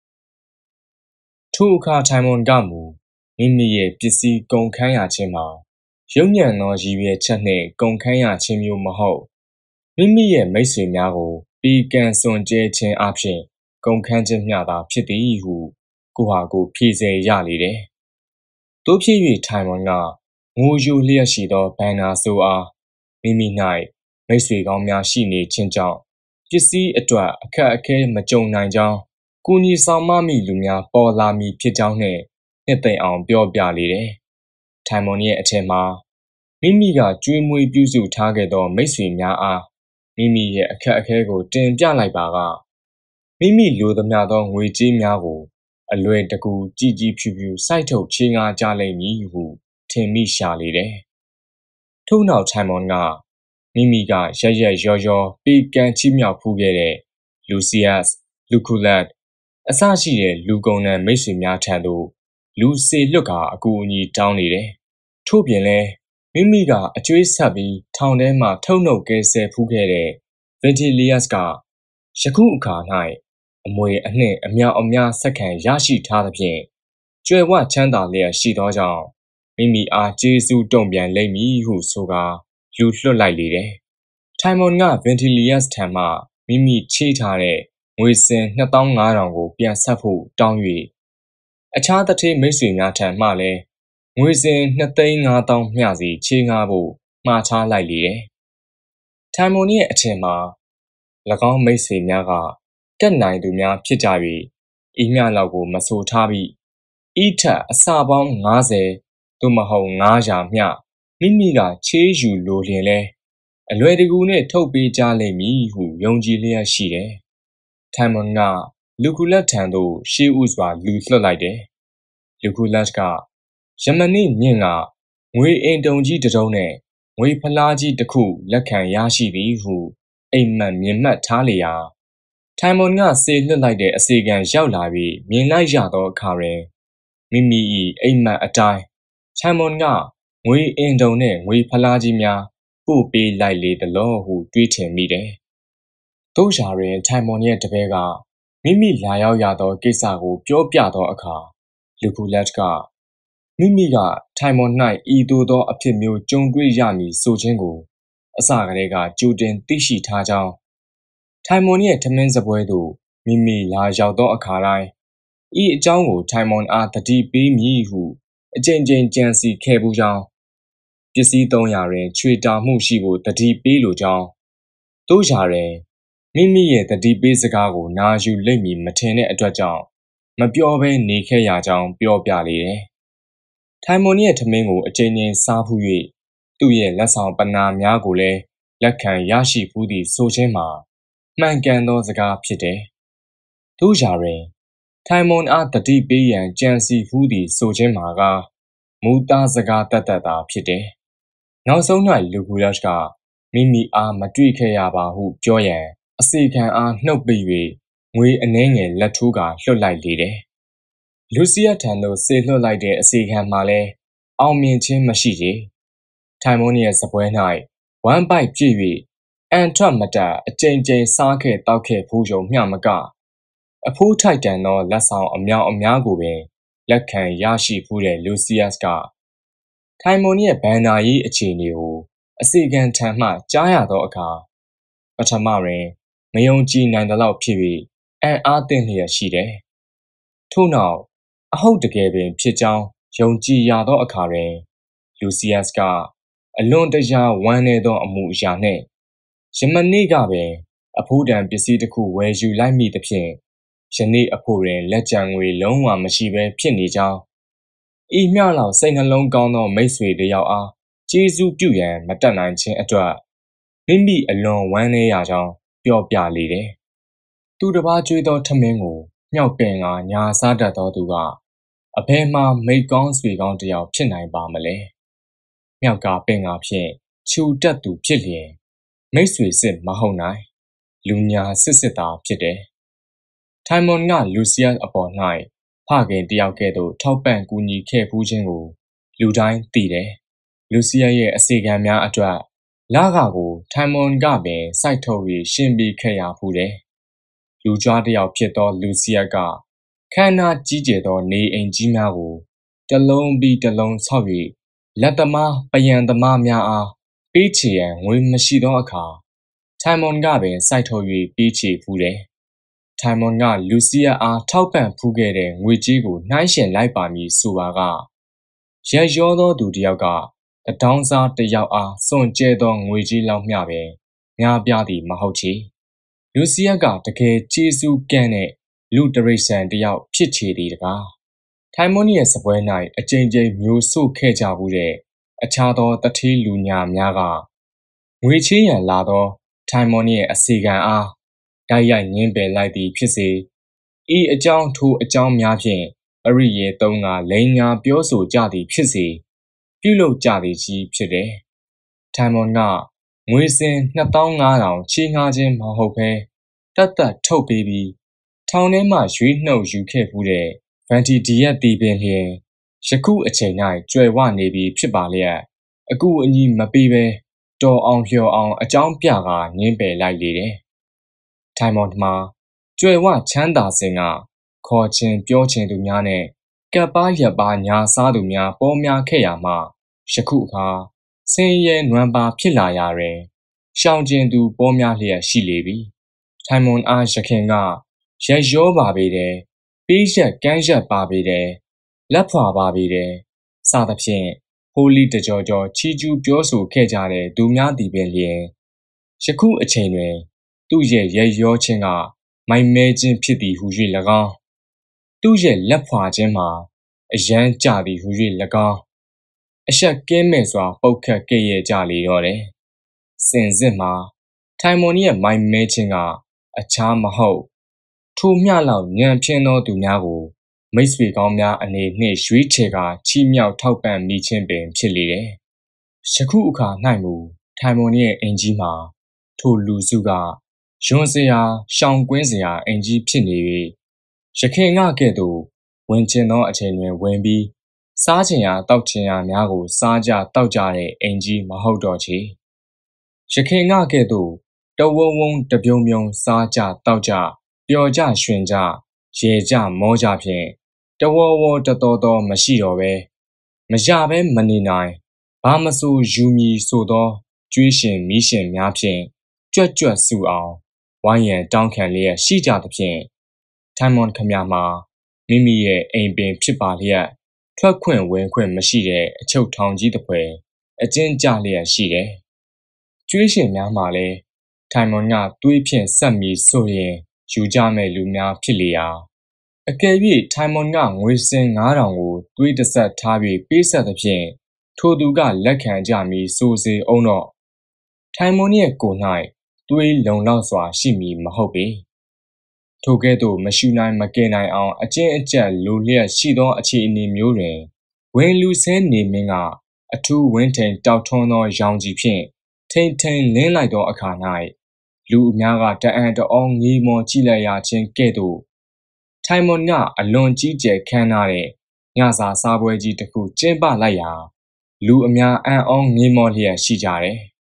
ထိုအခါထိုင်မွန်ကမူမိမိရဲ့ပစ္စည်းကုန်ခန်းရခြင်းမှာရုံညံ့သောရည်ရွယ်ချက်နှင့်ကုန်ခန်းရခြင်းမျိုးမဟုတ်မိမိရဲ့မိတ်ဆွေများကိုပြီးကန်စွန်ကျဲခြင်းအပြင်ကုန်ခန်းခြင်းမျှသာဖြစ်သည်ဟုကိုဟာကိုဖြေစေရလေတယ်။သို့ဖြစ်၍ထိုင်မွန်ကငိုယိုလျက်ရှိသောဘန်နာဆိုအားမိမိ၌မိတ်ဆွေကောင်းများရှိနေခြင်းကြောင့်ပစ္စည်းအတွက်အခက်အခဲမကြုံနိုင်ကြောင်းကုညီဆောင်မမိလူများပေါ်လာမည်ဖြစ်ကြောင်းနှင့်နှစ်သိမ့်အောင်ပြောပြလေတယ်။ထိုင်မွန်ရဲ့အထက်မှာမိမိကကျွေးမွေးပြုစုထားခဲ့သောမိတ်ဆွေများအားမိမိရဲ့အခက်အခဲကိုတင်ပြလိုက်ပါကမိမိလိုသမျှသောငွေကြေးများကိုအလွယ်တကူကြည်ကြည်ဖြူဖြူစိုက်ထုတ်ချေငှားကြလိမ့်မည်ဟုထင်မိရှာလေတယ်။ထို့နောက်ထိုင်မွန်ကမိမိကရရက်ရောရောပေးကမ်းချီးမြှောက်ဖူးခဲ့တဲ့လူစီယပ်စ်လူကူလတ်အစရှိတဲ့လူကုန်တဲ့မိတ်ဆွေများထံသို့လူစေလွတ်ကအကူအညီတောင်းနေတယ်။ထို့ပြင်လဲမိမိကအကျွေးဆက်ပြီးထောင်ထဲမှထုတ်နှုတ်ကဲဆယ်ဖူးခဲ့တဲ့ဗင်တီလီယပ်စ်ကယခုအခါ၌အမွေအနှစ်အမြောက်အများဆက်ခံရရှိထားသဖြင့်ကြွယ်ဝချမ်းသာလျက်ရှိသောကြောင့်မိမိအားကျေးဇူးတုံ့ပြန်လိမ့်မည်ဟုဆိုကာလူလွှတ်လိုက်လေတယ်။ထိုင်မွန်ကဗင်တီလီယပ်စ်ထံမှမိမိချေးထားတဲ့ငွေစင်နှစ်သောင်းငါးထောင်ကိုပြန်ဆက်ဖို့တောင်း၍အခြားတထေးမိတ်ဆွေများထံမှလည်းငွေစင်နှစ်သိန်းငါးသောင်းမျှစီချေးငှားဖို့မှားထားလိုက်လေတယ်။ထိုင်မွန်ရဲ့အထင်မှာ၎င်းမိတ်ဆွေများကတက်နိုင်သူများဖြစ်ကြ၍ဤမျှလောက်ကိုမဆိုထားပြီးဤထက်အစပေါင်းငါးဆယ်သို့မဟုတ်ငါးရာမျှမိမိကချေးယူလိုလျင်လဲအလွယ်တကူနဲ့ထုတ်ပေးကြလိမ့်မည်ဟုယုံကြည်လျက်ရှိတယ်။ထိုင်မွန်ကလူကူလက်ထံသို့ရှေးဥစွာလူလွှတ်လိုက်တယ်။လူကူလက်ကယမနေ့မြင့်ကငွေအင်တုံကြီးတစ်တုံးနဲ့ငွေဖလားကြီးတစ်ခုလက်ခံရရှိသည်ဟုအိမ်မက်မြင်မှတ်ထားလျာထိုင်မွန်ကစေလွှတ်လိုက်တဲ့အစီကံရောက်လာပြီးမြင်လိုက်ရသောအခါတွင်မိမိ၏အိမ်မက်အတိုင်းထိုင်မွန်ကငွေအင်တုံနှင့်ငွေဖလားကြီးများပို့ပေးလိုက်လေသလောဟုတွေးထင်မိတယ်။တို့ရာတွင်ထိုင်မွန်ရဲ့တပည့်ကမိမိလာရောက်ရသောကိစ္စကိုပြောပြသောအခါလူကူလက်ကမိမိကထိုင်မွန်၌ဤသို့သောအဖြစ်မျိုးကြုံတွေ့ရမည်ဆိုခြင်းကိုအစကတည်းကကြိုတင်သိရှိထားကြောင်းထိုင်မွန်ရဲ့ထမင်းစပွဲသို့မိမိလာရောက်သောအခါတိုင်းဤအကြောင်းကိုထိုင်မွန်အားတတိပေးမည်ဟုအကြိမ်ကြိမ်ကြံစီခဲ့ပူးကြောင်းပစ္စည်းသုံးရာတွင်ချွေတာမှုရှိဖို့တတိပေးလိုကြောင်းတို့ရာတွင်မိမိရဲ့တတိပေးစကားကိုနာယူလိမ့်မည်မထင်တဲ့အတွက်ကြောင့်မပြောဘဲနေခဲ့ရကြောင်းပြောပြလေတယ်။ထိုင်မွန်ရဲ့ထမင်းကိုအကြိမ်ကြိမ်စားဖူး၍သူ့ရဲ့လက်ဆောင်ပနာများကိုလည်းလက်ခံရရှိဖူးသည့်ဆိုခြင်းမှာမှန်ကန်သောစကားဖြစ်တယ်။တို့ရာတွင်ထိုင်မွန်အားတတိပေးရန်ကြံစီဖူးသည့်ဆိုခြင်းမှာကမူသားစကားတတ်တတ်သာဖြစ်တယ်။နောက်ဆုံး၌လူကူလက်ကမိမိအားမတွေ့ခဲ့ရပါဟုပြောရန်အစီခံအားနှုတ်ပိတ်၍ငွေအနှဲငယ်လက်ထိုးကလွှတ်လိုက်လေတယ်။လူစီယထံသို့ဆေလွှတ်လိုက်တဲ့အစီခံမှာလည်းအောင်မြင်ခြင်းမရှိကြ။ထိုင်မွန်ရဲ့စပွဲ၌ဝမ်းပိုက်ပြည့်၍အန်ထွက်မတတ်အကြိမ်ကြိမ်စားခဲ့တောက်ခဲ့ဖူးယုံမျှမကအဖိုးထိုက်တန်သောလက်ဆောင်အမြောက်အများကိုပင်လက်ခံရရှိဖူးတဲ့လူစီယတ်ကထိုင်မွန်ရဲ့ဘန်နာရေးအခြေအနေကိုအစီခံထံမှကြားရသောအခါပထမတွင်မယုံကြည်နိုင်သလောက်ဖြစ်၍အံ့အားသင့်လျက်ရှိတယ်။ထို့နောက်အဟုတ်တကယ်ပင်ဖြစ်ကြောင်းယုံကြည်ရသောအခါတွင်လူစီယတ်ကအလွန်တရာဝမ်းနည်းသောအမှုအရာနှင့်ယမနေ့ကပင်အဖိုးတန်ပစ္စည်းတစ်ခုဝယ်ယူလိုက်မိသဖြင့်ယနေ့အဖို့တွင်လက်ကျန်ငွေလုံးဝမရှိဘဲဖြစ်နေကြောင်းဤမျှလောက်စိတ်နှလုံးကောင်းသောမိတ်ဆွေတစ်ယောက်အားကျေးဇူးပြုရန်မတတ်နိုင်ခြင်းအတွက်မိမိအလွန်ဝမ်းနည်းရကြောင်းပြောပြလေတယ်။သူတစ်ပါးကြွေးသောထမင်းကိုမြှောက်ပင်ကညာစားတတ်သောသူကအဘယ်မှမိတ်ကောင်းဆွေကောင်းတစ်ယောက်ဖြစ်နိုင်ပါမလဲ။မြှောက်ကပင်ကဖြင့်ခြူတက်သူဖြစ်လျင်မိတ်ဆွေစစ်မဟုတ်နိုင်လူညာစစ်စစ်သားဖြစ်တယ်။ထိုင်မွန်ကလူစီယတ်အပေါ်၌ဖခင်တယောက်ကဲ့သို့ထောက်ပံ့ကူညီခဲ့ဖူးခြင်းကိုလူတိုင်းသိတယ်။လူစီယတ်ရဲ့အစီခံများအတွက်လကကိုထိုင်မွန်ကပင်စိုက်ထုတ်၍ရှင်းပြခဲ့ရဖူးတယ်။လူကြွားတစ်ယောက်ဖြစ်သောလူစီယတ်ကခန္ဓာကြီးကျယ်သောနေအိမ်ကြီးများကိုတလုံးပြီးတလုံးဆောက်၍လက်သမားပယံသမားများအားပေးချေရန်ငွေမရှိသောအခါထိုင်မွန်ကပင်စိုက်ထုတ်၍ပေးချေဖူးတယ်။ထိုင်မွန်ကလူစီယတ်အားထောက်ပံ့ဖူးခဲ့တဲ့ငွေကြေးကိုနှိုင်းယှဉ်လိုက်ပါမည်ဆိုပါကရက်ရောသောသူတစ်ယောက်ကတဒေါင်းစားတစ်ယောက်အားစွန့်ကြဲသောငွေကြေးလောက်မျှပင်များပြားသည်မဟုတ်ချေ။လူစီယတ်ကတကယ်ကျေးဇူးကမ်းတဲ့လူတရိษံတစ်ယောက်ဖြစ်ချေသည်တကား။ထိုင်မွန်ရဲ့စပွဲ၌အကြိမ်ကြိမ်မျိုးဆို့ခဲ့ကြဘူးတဲ့အခြားသောတထေးလူညာများကငွေချေးရန်လာသောထိုင်မွန်ရဲ့အစီခံအားတိုက်ရိုက်ငင်းပယ်လိုက်သည်ဖြစ်စေဤအကြောင်းထိုအကြောင်းများဖြင့်အရိယေသုံးကလိန်ညာပြောဆိုကြသည်ဖြစ်စေပြုလုပ်ကြသည်ကြီးဖြစ်တယ်။ထိုင်မွန်ကငွေစင်နှစ်သောင်းငါးထောင်ချေးငှားခြင်းမဟုတ်ဘဲတတ်တတ်ထုတ်ပေးပြီးထောင်ထဲမှရွေးနှုတ်ယူခဲ့ဖူးတဲ့ဗန်တီဒီယက်တီပင်လျင်ယခုအချိန်၌ကျွယ်ဝနေပြီဖြစ်ပါလျက်အကူအညီမပေးဘဲတော်အောင်လျော်အောင်အကြောင်းပြကာငင်းပယ်လိုက်လေတယ်။ထိုင်မွန်မှာကျွယ်ဝချမ်းသာစဉ်ကခေါ်ခြင်းပြောခြင်းသူများနဲ့ကပ်ပါရက်ပါညာစားသူများပေါ်များခဲ့ရမှယခုအခါဆင်းရဲနွမ်းပါဖြစ်လာရာတွင်ရှောင်ကျဉ်သူပေါ်များလျက်ရှိလေပြီ။ထိုင်မွန်အားရခင်ကရက်ရောပါပေတယ်ပေးရက်ကမ်းရက်ပါပေတယ်လက်ဖွာပါပေတယ်စသဖြင့်ဟိုလီတကြောကြောချီကျူးပြောဆိုခဲ့ကြတဲ့သူများသည်ပင်လျင်ယခုအချိန်တွင်သူ့ရဲ့ရက်ရောခြင်းကမိုင်မဲခြင်းဖြစ်သည်ဟု၍၎င်းသူ့ရဲ့လက်ဖွာခြင်းမှာအယမ်းကြသည်ဟု၍၎င်းအရှက်ကင်းမဲ့စွာပုတ်ခတ်ခဲ့ရကြလေတော့တယ်စင်စစ်မှာထိုင်မွန်ရဲ့မိုင်မဲခြင်းကအခြားမဟုတ်ထိုမျှလောက်ညံဖြင်းသောသူများကိုမိတ်ဆွေကောင်းများအနေနှင့်ရွေးချယ်ကာချီးမြှောက်ထောက်ပံ့မိခြင်းပင်ဖြစ်လေတယ်။ယခုအခါ၌မူထိုင်မွန်ရဲ့အင်ကြီးမှာထိုလူစုကယွန်စရာရှောင်ကွင်းစရာအင်ကြီးဖြစ်နေ၍ရခင်ကကဲ့သို့ဝင်ကျင်သောအချိန်တွင်ဝင်ပြီးစားချင်ရာတောက်ချင်ရာများကိုစားကြတောက်ကြတဲ့အင်ကြီးမဟုတ်တော့ချေ။ရခင်ကကဲ့သို့တဝုံဝုံတပြုံပြုံစားကြတောက်ကြပျော်ကြရွှင်ကြရေကြမောကြဖြင့်တဝေါ်ဝေါ်တတော်တော်မရှိတော့ပဲမရပဲမနေနိုင်ဘာမဆိုယူမီဆိုသောကျွေးရှင်မီးရှင်များဖြင့်ကြွက်ကြွက်ဆူအောင်ဝိုင်းရန်တောင်းခံလျက်ရှိကြသဖြင့်ထိုင်မွန်ခမရမှာမိမိရဲ့အိမ်ပင်ဖြစ်ပါလျက်ထွက်ခွင့်ဝင်ခွင့်မရှိတဲ့အချုပ်ထောင်ကြီးတစ်ဖွဲအကျဉ်းကျလျက်ရှိတယ်။ကျွေးရှင်များမှာလည်းထိုင်မွန်ကတွေးဖြင့်ဆက်မီဆိုရင်ယူကြမဲ့လူများဖြစ်လေရာအကယ်၍ထိုင်မွန်ကငွေစင်ငါးထောင်ကိုတွေးတဆက်ထားပြီးပေးဆက်သဖြင့်ထိုသူကလက်ခံကြမည်ဆိုစေအောင်တော့ထိုင်မွန်ရဲ့ကိုယ်၌တွေးလုံလောက်စွာရှိမည်မဟုတ်ပေ။ထိုကဲ့သို့မရှူနိုင်မကယ်နိုင်အောင်အကျဉ်းအကျပ်လိုလျက်ရှိသောအခြေအနေမျိုးတွင်ဝင်လူဆဲနေမင်းကအထူးဝင်းထိန်တောက်ထွန်းသောရောင်ကြီးဖြင့်ထိန်ထိန်လင်းလိုက်သောအခါ၌လူအများကတအံ့တအောငေးမောကြည့်လိုက်ရခြင်းကဲ့သို့ထိုင်မွန်ကအလွန်ကြီးကျယ်ခမ်းနားတဲ့ညစာစားပွဲကြီးတစ်ခုကျင်းပလိုက်ရာလူအများအံ့ဩငေးမောလျက်ရှိကြတယ်။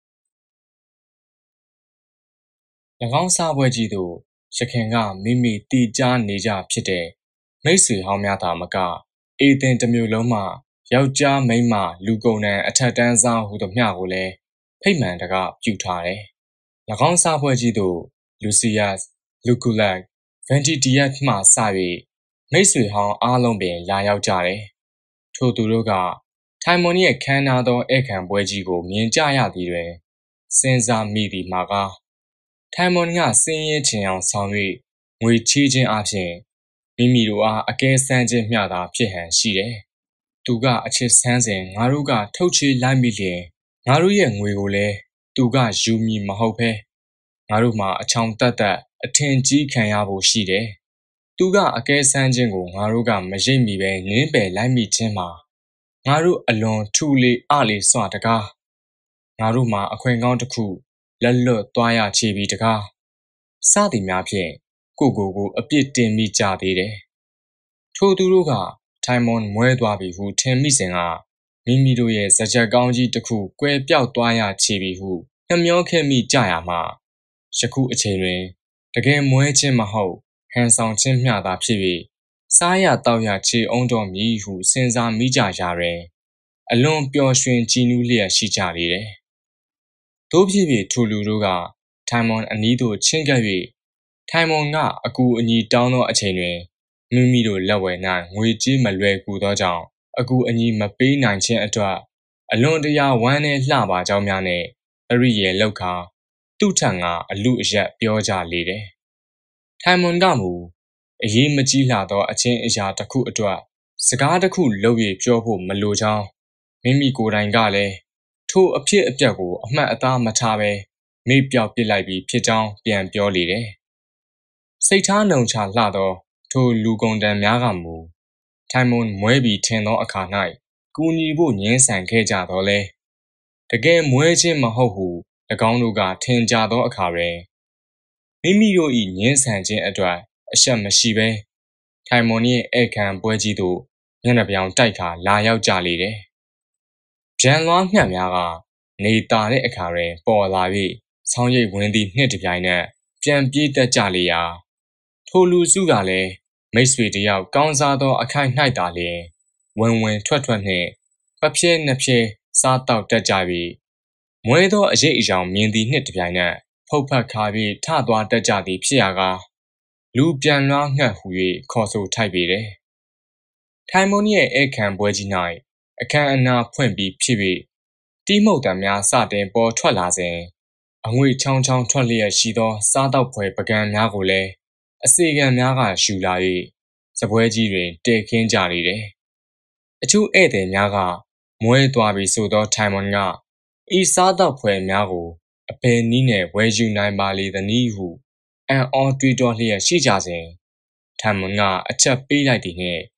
၎င်းစားပွဲကြီးသို့ရခင်ကမိမိတည်ကြားနေကြဖြစ်တဲ့မိတ်ဆွေဟောင်းများသာမကအေသင်တစ်မျိုးလုံးမှယောက်ျားမိန်းမလူကုန်တန်းအထက်တန်းစားဟူသမျှကိုလည်းဖိတ်မှန်တကပြုထားတယ်။၎င်းစားပွဲကြီးသို့လူစီယပ်လူကူလက်ဗန်တီတီယက်မှစ၍မိတ်ဆွေဟောင်းအားလုံးပင်လာရောက်ကြတယ်။ထိုသူတို့ကထိုင်မွန်ရဲ့ခမ်းနားသောဧည့်ခံပွဲကြီးကိုမြင်ကြရသည်တွင်စဉ်းစားမိသည်မှာကထိုင်မွန်ကစင်းရဲချင်အောင်ဆောင်၍ငွေချေးခြင်းအပြင်မိမိတို့အားအကဲဆန်းခြင်းမျှသာဖြစ်ဟန်ရှိတယ်။သူကအချစ်ဆန်းစဉ်ငါတို့ကထုတ်ချေးလိုက်မိလျင်ငါတို့ရဲ့ငွေကိုလည်းသူကယူမီမဟုတ်ဘဲငါတို့မှာအချောင်တက်တက်အထင်ကြီးခံရဖို့ရှိတယ်။သူကအကဲဆန်းခြင်းကိုငါတို့ကမရိပ်မိပဲနင်းပယ်လိုက်မိခြင်းမှာငါတို့အလွန်ထူလေအလေစွာတကားငါတို့မှာအခွင့်ကောင်းတစ်ခုလက်လွတ်သွားရချေပြီးတကားစသည်များဖြင့်ကိုကိုကိုအပြစ်တင်မိကြသေးတယ်။ထိုသူတို့ကထိုင်မွန်မွဲသွားပြီဟုထင်မိစဉ်ကမိမိတို့ရဲ့စကြက်ကောင်းကြီးတစ်ခုကွယ်ပြောက်သွားရချေပြီဟုနှမျောခဲ့မိကြရမှာယခုအချိန်တွင်တကယ်မွဲခြင်းမဟုတ်ဟန်ဆောင်ခြင်းမျှသာဖြစ်၍စားရတောက်ရချေအောင်တော်မည်ဟုစဉ်းစားမိကြရာတွင်အလွန်ပျော်ရွှင်ကြည်နူးလျက်ရှိကြလေတယ်။သို့ဖြစ်၍ထိုလူတို့ကထိုင်မွန်အနီးသို့ချဉ်ကပ်၍ထိုင်မွန်ကအကူအညီတောင်းသောအချိန်တွင်မိမိတို့လက်ဝယ်၌ငွေကြေးမလွယ်ကူသောကြောင့်အကူအညီမပေးနိုင်ခြင်းအတွက်အလွန်တရာဝမ်းနည်းလှပါကြောင်းများနဲ့အရိယေလောက်ခါသူ့ထံကအလူအယက်ပြောကြလေတယ်။ထိုင်မွန်ကမူအရေးမကြီးလှသောအချင်းအရာတစ်ခုအတွက်စကားတစ်ခုလုပ်၍ပြောဖို့မလိုကြောင်းမိမိကိုယ်တိုင်ကလည်းထိုအဖြစ်အပျက်ကိုအမှတ်အသားမထားဘဲမေ့ပျောက်ပစ်လိုက်ပြီးဖြစ်ကြောင်းပြန်ပြောလေတယ်။စိတ်ထားနှုံချလှသောထိုလူကုန်တန်းများကမူထိုင်မွန်မွဲပြီးထင်သောအခါ၌ကူညီဖို့ငြင်းဆန်ခဲ့ကြတော့လဲတကယ်မွဲခြင်းမဟုတ်ဟု၎င်းတို့ကထင်ကြသောအခါတွင်မိမိတို့၏ငြင်းဆန်ခြင်းအတွက်အရှက်မရှိဘဲထိုင်မွန်၏ဧည့်ခံပွဲကြီးသို့မျက်နှာပြောင်တိုက်ခါလာရောက်ကြလေတယ်။ဂျန်လွားမြတ်များကနေတာတဲ့အခါတွင်ပေါ်လာ၍ဆောင်းရိပ်ဝင်သည့်နှစ်တစ်ပြိုင်နက်ပြန်ပြေးတက်ကြလေရာထိုလူစုကလည်းမိတ်ဆွေတယောက်ကောင်းစားသောအခိုက်၌သာလျှင်ဝင်ဝင်ထွက်ထွက်နှင့်ပပြဲနှစ်ပြဲစားတောက်တက်ကြပြီးမွဲသောအရေးအယောင်မြင်သည့်နှစ်တစ်ပြိုင်နက်ဖုတ်ဖက်ခါပြီးထသွားတက်ကြသည်ဖြစ်ရာကလူပြန်လွှားငှက်ဟူ၍ခေါ်ဆိုထိုက်ပေတယ်။ထိုင်မွန်ရဲ့ဧည့်ခံပွဲကြီး၌အခမ်းအနားဖွင့်ပြီးဖြစ်၍တီးမှုတ်တံများစတင်ပေါ်ထွက်လာစဉ်အငွေချောင်းချောင်းထွက်လျက်ရှိသောစားတောက်ဖွယ်ပကံများကိုလည်းအစေခံများကရှူလာ၍စပွဲကြီးတွင်တဲခင်းကြလေတယ်။အချို့ဧည့်သည်များကမွဲသွားပြီဆိုသောထိုင်မွန်ကဤစားတောက်ဖွယ်များကိုအဘယ်နည်းနဲ့ဝယ်ယူနိုင်ပါလေသနည်းဟုအံ့ဩတွေးတောလျက်ရှိကြစဉ်ထိုင်မွန်ကအချက်ပေးလိုက်သည်နှင့်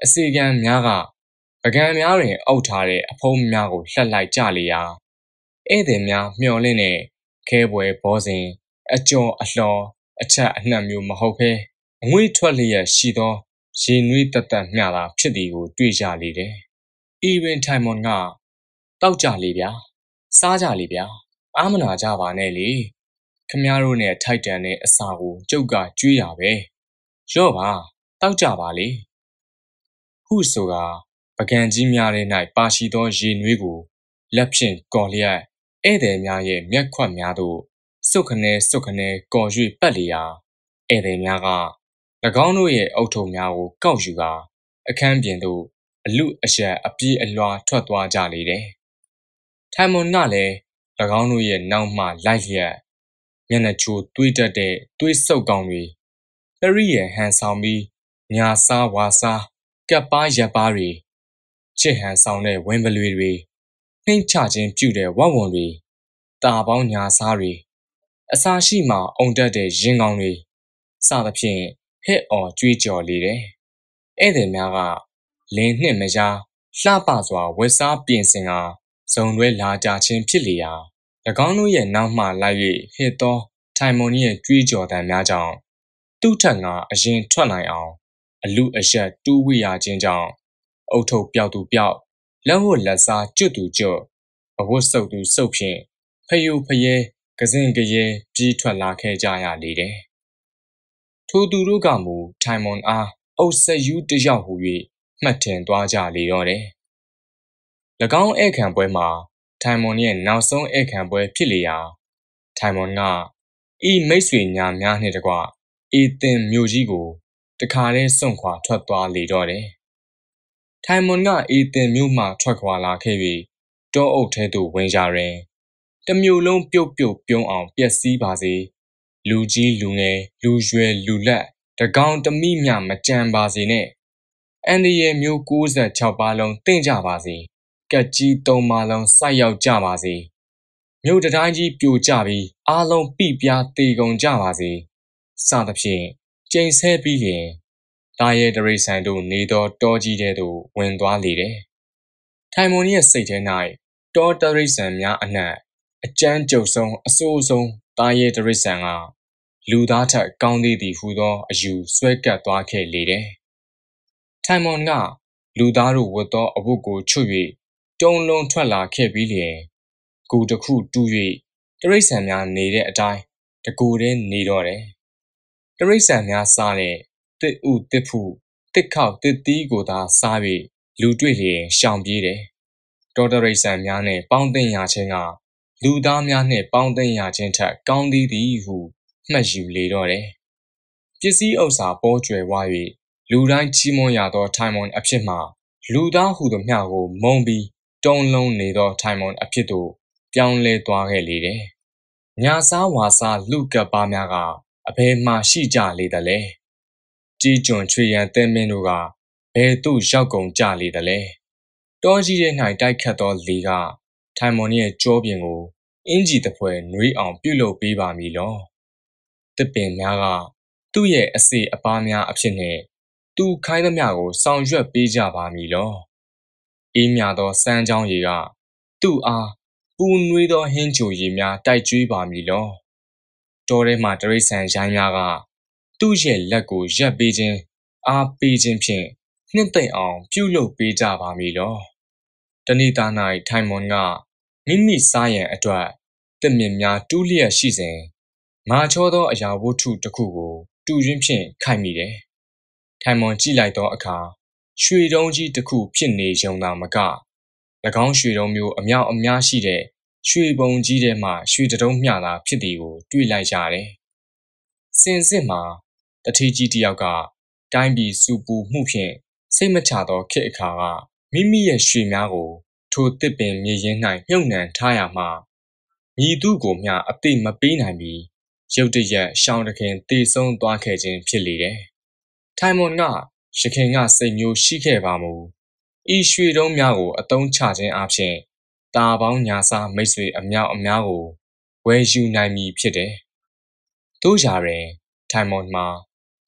အစီကံများကပကံများတွင်အုပ်ထားတဲ့အဖုံးများကိုလှက်လိုက်ကြလေရာဧည့်သည်များမျှော်လင့်တဲ့ခဲပွဲဘောစဉ်အကျော်အလှော်အချက်အနှံ့မျိုးမဟုတ်ဘဲအငွေ့ထွက်လျက်ရှိသောရေနွေးတသက်မျှသာဖြစ်သည်ကိုတွေ့ကြလေတယ်။ဤတွင်ထိုင်မွန်ကတောက်ကြလေဗျာစားကြလေဗျာအားမနာကြပါနဲ့လေခမည်းတော်နဲ့ထိုက်တန်တဲ့အစာကိုကျုပ်ကကျွေးရပဲရော့ပါတောက်ကြပါလေဟုဆိုကပကံကြီးများထဲ၌ပါရှိသောရေနွေးကိုလက်ဖြင့်ကော်လျက်ဧည့်သည်များရဲ့မျက်ခွက်များသို့စွတ်ခနဲစွတ်ခနဲကော်၍ပတ်လျာဧည့်သည်များက၎င်းတို့ရဲ့အုတ်ထုံများကိုကောက်ယူကာအခန်းပြင်သို့အလူအယက်အပြေးအလွှာထွက်သွားကြလေတယ်။ထိုင်မွန်ကလည်း၎င်းတို့ရဲ့နောက်မှလိုက်လျက်မျက်နှာချိုးတွေးတက်တဲ့တွေးဆုပ်ကောင်းတွေပရိရဲ့ဟန်ဆောင်ပြီးညာစားဝါစားကပ်ပါရပ်ပါတွေချစ်ဟန်ဆောင်တဲ့ဝင်းပလွေတွေနှိမ့်ချခြင်းပြုတဲ့ဝက်ဝွန်တွေတာပေါင်းညာစားတွေအစာရှိမှအုံတက်တဲ့ရင်ကောင်းတွေစသဖြင့်ဟစ်အော်ကြွေးကြော်လေတယ်။ဧည့်သည်များကလင်းနှင့်မယားလှပစွာဝက်စားပြင်ဆင်ကာဇုံတွဲလာကြခြင်းဖြစ်လေရာ၎င်းတို့ရဲ့နောက်မှလိုက်၍ဟစ်သောထိုင်မွန်ရဲ့ကြွေးကြော်သံများကြောင့်သူ့ထက်ငါအရင်ထွက်နိုင်အောင်အလူအယက်တူးဝိရခြင်းကြောင့်အုတ်ထုတ်ပျောက်သူပျောက်လက်ဝတ်လက်စားကျွတ်သူကျွတ်အဝတ်ဆုပ်သူဆုပ်ဖြင့်ဖယိုဖယဲကစင်ကရဲပြေးထွက်လာခဲ့ကြရလေတယ်။ထိုသူတို့ကမူထိုင်မွန်အားအုပ်ဆက်ယူတယောက်ဟူ၍မှတ်ထင်သွားကြလေတော့တယ်။၎င်းဧကန်ပွဲမှာထိုင်မွန်ရဲ့နောက်ဆုံးဧကန်ပွဲဖြစ်လေရာထိုင်မွန်ကဤမိတ်ဆွေညာများနှင့်တကွအေသင်မြို့ကြီးကိုတခါတည်းစွန့်ခွာထွက်သွားလေတော့တယ်။ထိုင်မွန်ကအေသင်မြို့မှထွက်ခွာလာခဲ့၍တောအုပ်ထဲသို့ဝင်ကြတွင်တမျိုးလုံးပြုတ်ပြုတ်ပြုံးအောင်ပျက်စီးပါစေလူကြီးလူငယ်လူရွယ်လူလက်တကောင်တမိမျှမကြံပါစေနဲ့အန်ဒီရဲ့မျိုး၉၆ပါးလုံးတင့်ကြပါစေကက်ကြီး၃ပါးလုံးစိုက်ရောက်ကြပါစေမြို့တတိုင်းကြီးပြိုကျပြီးအားလုံးပြပြတေကုန်ကြပါစေစသဖြင့်ကျိန်ဆဲပြီးလျင်တာရဲတရိษံတို့နေသောတောကြီးထဲသို့ဝင်သွားလေတယ်။ထိုင်မွန်ရဲ့စိတ်ထဲ၌တောတရိษံများအနှံ့အကျန်းကျုပ်ဆုံးအဆိုးဆုံးတာရဲတရိษံကလူသားထက်ကောင်းသေးသည်ဟုသောအယူဆွဲကပ်သွားခဲ့လေတယ်။ထိုင်မွန်ကလူသားတို့ဝတ်သောအဝတ်ကိုချွတ်၍တုံလုံးထွက်လာခဲ့ပြီးလျင်ကူတစ်ခုတူး၍တရိษံများနေတဲ့အတိုင်းတကူတည်းနေတော့တယ်။တရိษံများစားတဲ့တစ်ဥတစ်ဖူတစ်ခေါက်တစ်သီးကိုသာစား၍လူတွေ့လျင်ရှောင်ပြေးတယ်။တောတရိษံများနဲ့ပေါင်းသင်းရခြင်းကလူသားများနှင့်ပေါင်းသင်းရခြင်းထက်ကောင်းသည်သည်ဟုမှတ်ယူလေတော့တယ်။ပစ္စည်းဥစ္စာပေါ်ကျွယ်ဝ၍လူတိုင်းချီးမွမ်းရသောထိုင်မွန်အဖြစ်မှလူသားဟုသည်မျှကိုမုံပြီးတုံးလုံးနေသောထိုင်မွန်အဖြစ်သို့ပြောင်းလဲသွားခဲ့လေတယ်။ညာစားဝါစားလူကပ်ပါများကအဘယ်မှရှိကြလေသလဲ။ကြီးကျွန်းချွေရန်တဲမင်းတို့ကဘယ်သို့ရောက်ကုန်ကြလေသလဲ။တောကြီးထဲ၌တိုက်ခတ်သောလေကထိုင်မွန်ရဲ့ကြောပြင်ကိုအင်းကြီးတစ်ဖွဲနွေးအောင်ပြုလုပ်ပေးပါမည်လော။တစ်ပင်များကသူ့ရဲ့အစေအပါးများအဖြစ်နှင့်သူခိုင်းသမျှကိုဆောင်ရွက်ပေးကြပါမည်လော။အေးမြသောစမ်းချောင်းရေကသူ့အားပူနွေးသောဟင်းချိုရည်များတိုက်ကျွေးပါမည်လော။တောထဲမှတရိษံရိုင်းများကသူ့ရဲ့လက်ကိုရက်ပေးခြင်းအားပေးခြင်းဖြင့်နှင့်သိမ့်အောင်ပြုလုပ်ပေးကြပါမည်လော။တဏိသား၌ထိုင်မွန်ကမိမိစားရန်အတွက်တစ်မြင့်များတူးလျက်ရှိစဉ်မာချောသောအရာဝတ္ထုတစ်ခုကိုတူရင်းဖြင့်ခိုက်မိတယ်။ထိုင်မွန်ကြည့်လိုက်သောအခါရွှေတုံးကြီးတစ်ခုဖြစ်နေရုံသာမက၎င်းရွှေတုံးမျိုးအမြောက်အများရှိတဲ့ရွှေပုံကြီးထဲမှရွှေတုံးမျှသာဖြစ်သည်ကိုတွေ့လိုက်ရတယ်။စင်စစ်မှာတထေးကြီးတစ်ယောက်ကတိုင်းပြည်စူပူမှုဖြင့်စိတ်မချသောခေတ်အခါကမိမိရဲ့ရွှေများကိုထိုတစ်ပင်မြေရင်း၌မြုပ်နှံထားရမှမြည်သူကိုမျှအသိမပေးနိုင်ပြီးရုတ်တရက်ရှောင်းတခင်တေဆုံးသွားခဲ့ခြင်းဖြစ်လေတယ်။ထိုင်မွန်ကရခင်ကစိတ်မျိုးရှိခဲ့ပါမူဤရွှေတုံးများကိုအသုံးချခြင်းအပြင်တာပေါင်းညာစားမိတ်ဆွေအများအများကိုဝယ်ယူနိုင်မည်ဖြစ်တယ်။တို့ရာတွင်ထိုင်မွန်မှာ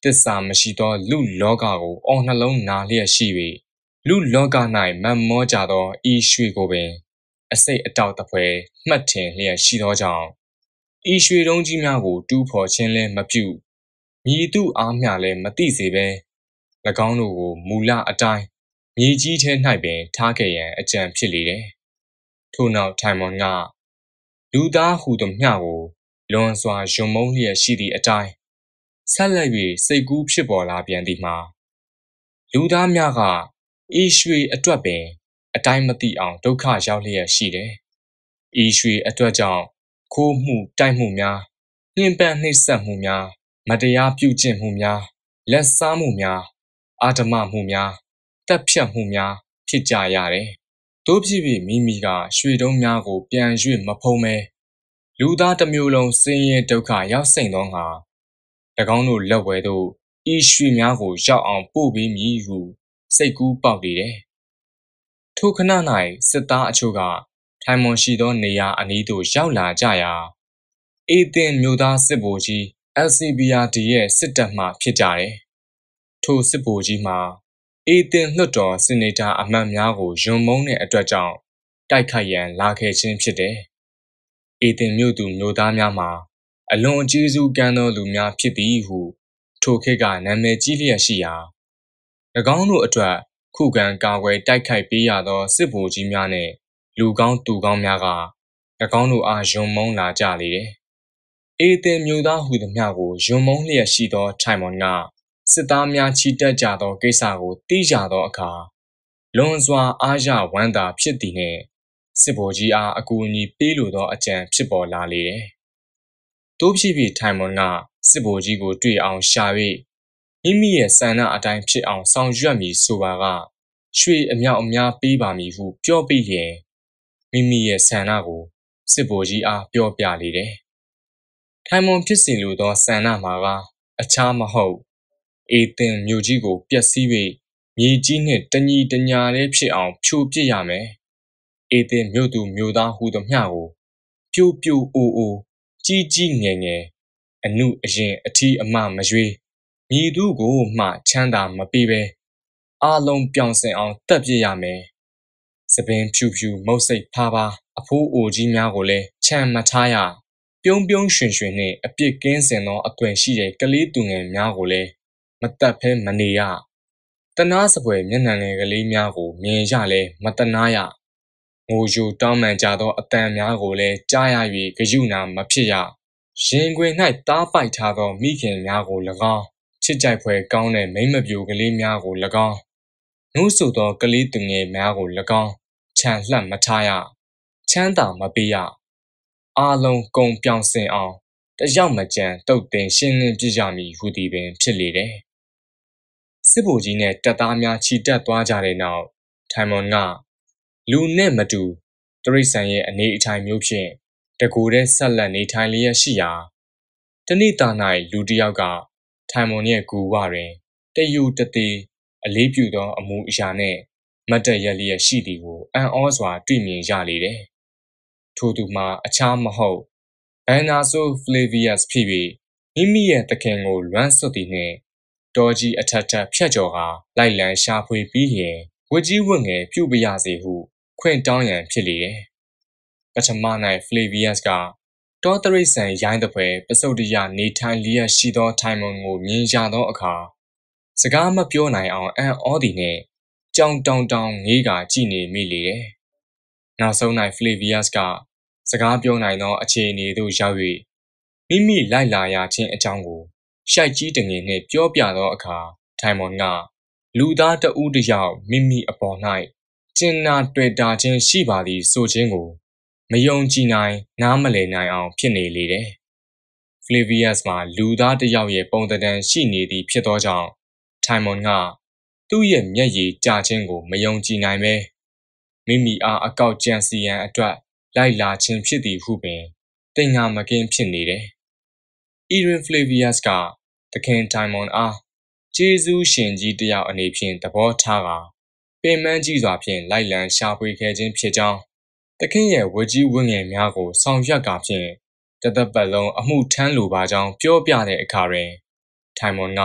သစ္စာမရှိသောလူလောကကိုအော်နှလုံးနာလျက်ရှိ၍လူလောက၌မတ်မောကြသောဤရွှေကိုပင်အစိတ်အတောက်တပွဲမှတ်ထင်လျက်ရှိသောကြောင့်ဤရွှေတုံးကြီးများကိုတူးဖော်ခြင်းလည်းမပြုမြည်သူအားမျှလည်းမသိစေဘဲ၎င်းတို့ကိုမူလအတိုင်းမြေကြီးထဲ၌ပင်ထားခဲ့ရန်အကြံဖြစ်လေတယ်။ထို့နောက်ထိုင်မွန်ကလူသားဟူသည်မျှကိုလွန်စွာယွံမုန်းလျက်ရှိသည့်အတိုင်းဆက်လက်၍စိတ်ကူးဖြစ်ပေါ်လာပြန်သည်မှာလူသားများကဤရွှေအတွက်ပင်အတိုင်းမသိအောင်ဒုက္ခရောက်လျက်ရှိတယ်။ဤရွှေအတွက်ကြောင့်ခိုးမှုတိုက်မှုများနှိမ့်ပန်းနှိပ်စက်မှုများမတရားပြုကျင့်မှုများလက်စားမှုများအာဓမ္မမှုများတပ်ဖြတ်မှုများဖြစ်ကြရတယ်။တို့ဖြစ်ပြီးမိမိကရွှေတုံးများကိုပြန်၍မဖုံးမဲလူသားတစ်မျိုးလုံးဆင်းရဲဒုက္ခရောက်စိမ့်သောငါ၎င်းတို့လက်ဝဲသို့ဤရွှေများကိုရောက်အောင်ပို့ပေးမည်ဟုစိတ်ကူးပေါက်လေတယ်။ထိုခဏ၌စစ်သားအချို့ကထိုင်မွန်ရှိသောနေရာအနီးသို့ရောက်လာကြရာအေသင်မျိုးသားစစ်ဗိုလ်ကြီး အယ် စီ ဘီ အာร์ ဒီ ရဲ့စစ်တပ်မှဖြစ်ကြတယ်။ထိုစစ်ဗိုလ်ကြီးမှာအေသင်လွှတ်တော်စနေတာအမတ်များကိုယွံမုန်းတဲ့အတွက်ကြောင့်တိုက်ခိုက်ရန်လာခဲ့ခြင်းဖြစ်တယ်။အေသင်မြို့သူမျိုးသားများမှာအလွန်အကျေးဇူးကမ်းသောလူများဖြစ်သည်ဟုထိုခေတ်ကနာမည်ကြီးလျက်ရှိရာ၎င်းတို့အတွက်ခုခံကာကွယ်တိုက်ခိုက်ပေးရသောစစ်ဗိုလ်ကြီးများနှင့်လူကောင်းသူကောင်းများက၎င်းတို့အားယွံမုန်းလာကြလေတယ်။အေသင်မျိုးသားဟူသည်မျှကိုယွံမုန်းလျက်ရှိသောထိုင်မွန်ကစစ်သားများချီတက်ကြသောကိစ္စကိုသိကြသောအခါလွန်စွာအားရဝမ်းသာဖြစ်သည်နှင့်စစ်ဗိုလ်ကြီးအားအကူအညီပေးလိုသောအကြံဖြစ်ပေါ်လာလေတယ်။တို့ဖြစ်ပြီးထိုင်မွန်ကစစ်ဗိုလ်ကြီးကိုတွေ့အောင်ရှာ၍မိမိရဲ့ဆန္ဒအတိုင်းဖြစ်အောင်ဆောင်ရွက်မည်ဆိုပါကရွှေအမြောက်အများပေးပါမည်ဟုပြောပြီးရင်မိမိရဲ့ဆန္ဒကိုစစ်ဗိုလ်ကြီးအားပြောပြလေတယ်။ထိုင်မွန်ဖြစ်စီလိုသောဆန္ဒမှာကအခြားမဟုတ်အေသင်မြို့ကြီးကိုပျက်စီး၍မြေကြီးနှင့်တညီတညာလေးဖြစ်အောင်ဖြိုပစ်ရမယ်။အေသင်မြို့သူမြို့သားဟူသည်မျှကိုပြိုပြိုအိုအိုကြီးကြီးငယ်ငယ်အနုအရင်အထီးအမမရွေးမြည်သူကိုမှချမ်းသာမပေးပဲအာလုံးပြောင်းစင်အောင်တက်ပြစ်ရမယ်။စပင်ဖြူဖြူမုတ်စိတ်ဖားဖားအဖိုးအိုကြီးများကိုလည်းချမ်းမထားရပြုံးပြုံးရွှင်ရွှင်နှင့်အပြစ်ကင်းစင်သောအသွင်ရှိတဲ့ကလေးသူငယ်များကိုလည်းမတက်ဖဲမနေရတနာစပွဲမျက်နှာငယ်ကလေးများကိုမြင်ရလဲမတနာရငိုကြိုတောင်းပန်ကြသောအတန်များကိုလည်းကြားရ၍ဂယုဏမဖြစ်ရရင်ခွင်၌တားပိုက်ထားသောမိခင်များကို၎င်းချစ်ကြိုက်ဖွယ်ကောင်းတဲ့မိမပြိုကလေးများကို၎င်းနှိုးဆိုသောကလေးသူငယ်များကို၎င်းခြံလှပ်မထားရချမ်းသာမပေးရအားလုံးကုံပြောင်းစင်အောင်တယောက်မကြံတုတ်တင်ရှင်းလင်းပြကြမည်ဟုသည်ပင်ဖြစ်လေတယ်။စစ်ဗိုလ်ကြီးနှင့်တပ်သားများချီတက်သွားကြတဲ့နောက်ထိုင်မွန်ကလူနဲ့မတူတရိษံရဲ့အနေအထိုင်မျိုးဖြင့်တကူတဲ့ဆက်လက်နေထိုင်လျက်ရှိရာတနေ့တာ၌လူတစ်ယောက်ကထိုင်မွန်ရဲ့ကူဝတွင်တယူတသေးအလေးပြုသောအမူအရာနှင့်မတ်တက်ရလျက်ရှိသည်ကိုအံ့ဩစွာတွေ့မြင်ရလေတယ်။ထိုသူမှာအခြားမဟုတ်ဘန်နာဆိုဖလေဗီယပ်ဖြစ်၍မိမိရဲ့သခင်ကိုလွမ်းဆွတ်သည်နှင့်တော်ကြီးအထက်ထက်ဖြတ်ကျော်ကာလိုက်လံရှာဖွေပြီးရင်ဝကြီးဝတ်ငယ်ပြုပရစေဟုခွင့်တောင်းရန်ဖြစ်လေတယ်။ပထမ၌ဖလေဗီယပ်ကတောတရိษံရိုင်းတပွဲပစုတ်တရနေထိုင်လျက်ရှိသောထိုင်မွန်ကိုမြင်ရသောအခါစကားမပြောနိုင်အောင်အံ့ဩသည်နှင့်ကြောင်တောင်တောင်ငေးကာကြည့်နေမိလေတယ်။နောက်ဆုံး၌ဖလေဗီယပ်ကစကားပြောနိုင်သောအခြေအနေသို့ရောက်၍မိမိလိုက်လာရခြင်းအကြောင်းကိုရှိုက်ကြီးတငယ်နှင့်ပြောပြသောအခါထိုင်မွန်ကလူသားတဦးတစ်ယောက်မိမိအပေါ်၌ကျင်နာတွေ့တာခြင်းရှိပါသည်ဆိုခြင်းကိုမယုံကြည်နိုင်နားမလည်နိုင်အောင်ဖြစ်နေလေတယ်။ Flavius မှာလူသားတစ်ယောက်ရဲ့ပုံသဏ္ဍာန်ရှိနေသည်ဖြစ်သောကြောင့်ထိုင်မွန်ကသူ့ရဲ့မျက်ရည်ကျခြင်းကိုမယုံကြည်နိုင်ပဲမိမိအားအကောက်ကြံစီရန်အတွက်လိုက်လာခြင်းဖြစ်သည်ဟုပင်တင်ငါမကင်းဖြစ်နေတယ်။ Irin Flavius ကသခင်ထိုင်မွန်အားကျေးဇူးရှင်ကြီးတစ်ယောက်အနေဖြင့်သဘောထားကာပင်ပန်းကြီးစွာဖြင့်လိုက်လံရှာဖွေခဲ့ခြင်းဖြစ်ကြောင်းသခင်ရဲ့ဝကြီးဝတ်ငယ်များကိုဆောင်ရွက်ကာဖြင့်တသက်ပတ်လုံးအမှုထမ်းလိုပါကြောင်းပြောပြတဲ့အခါတွင်ထိုင်မွန်က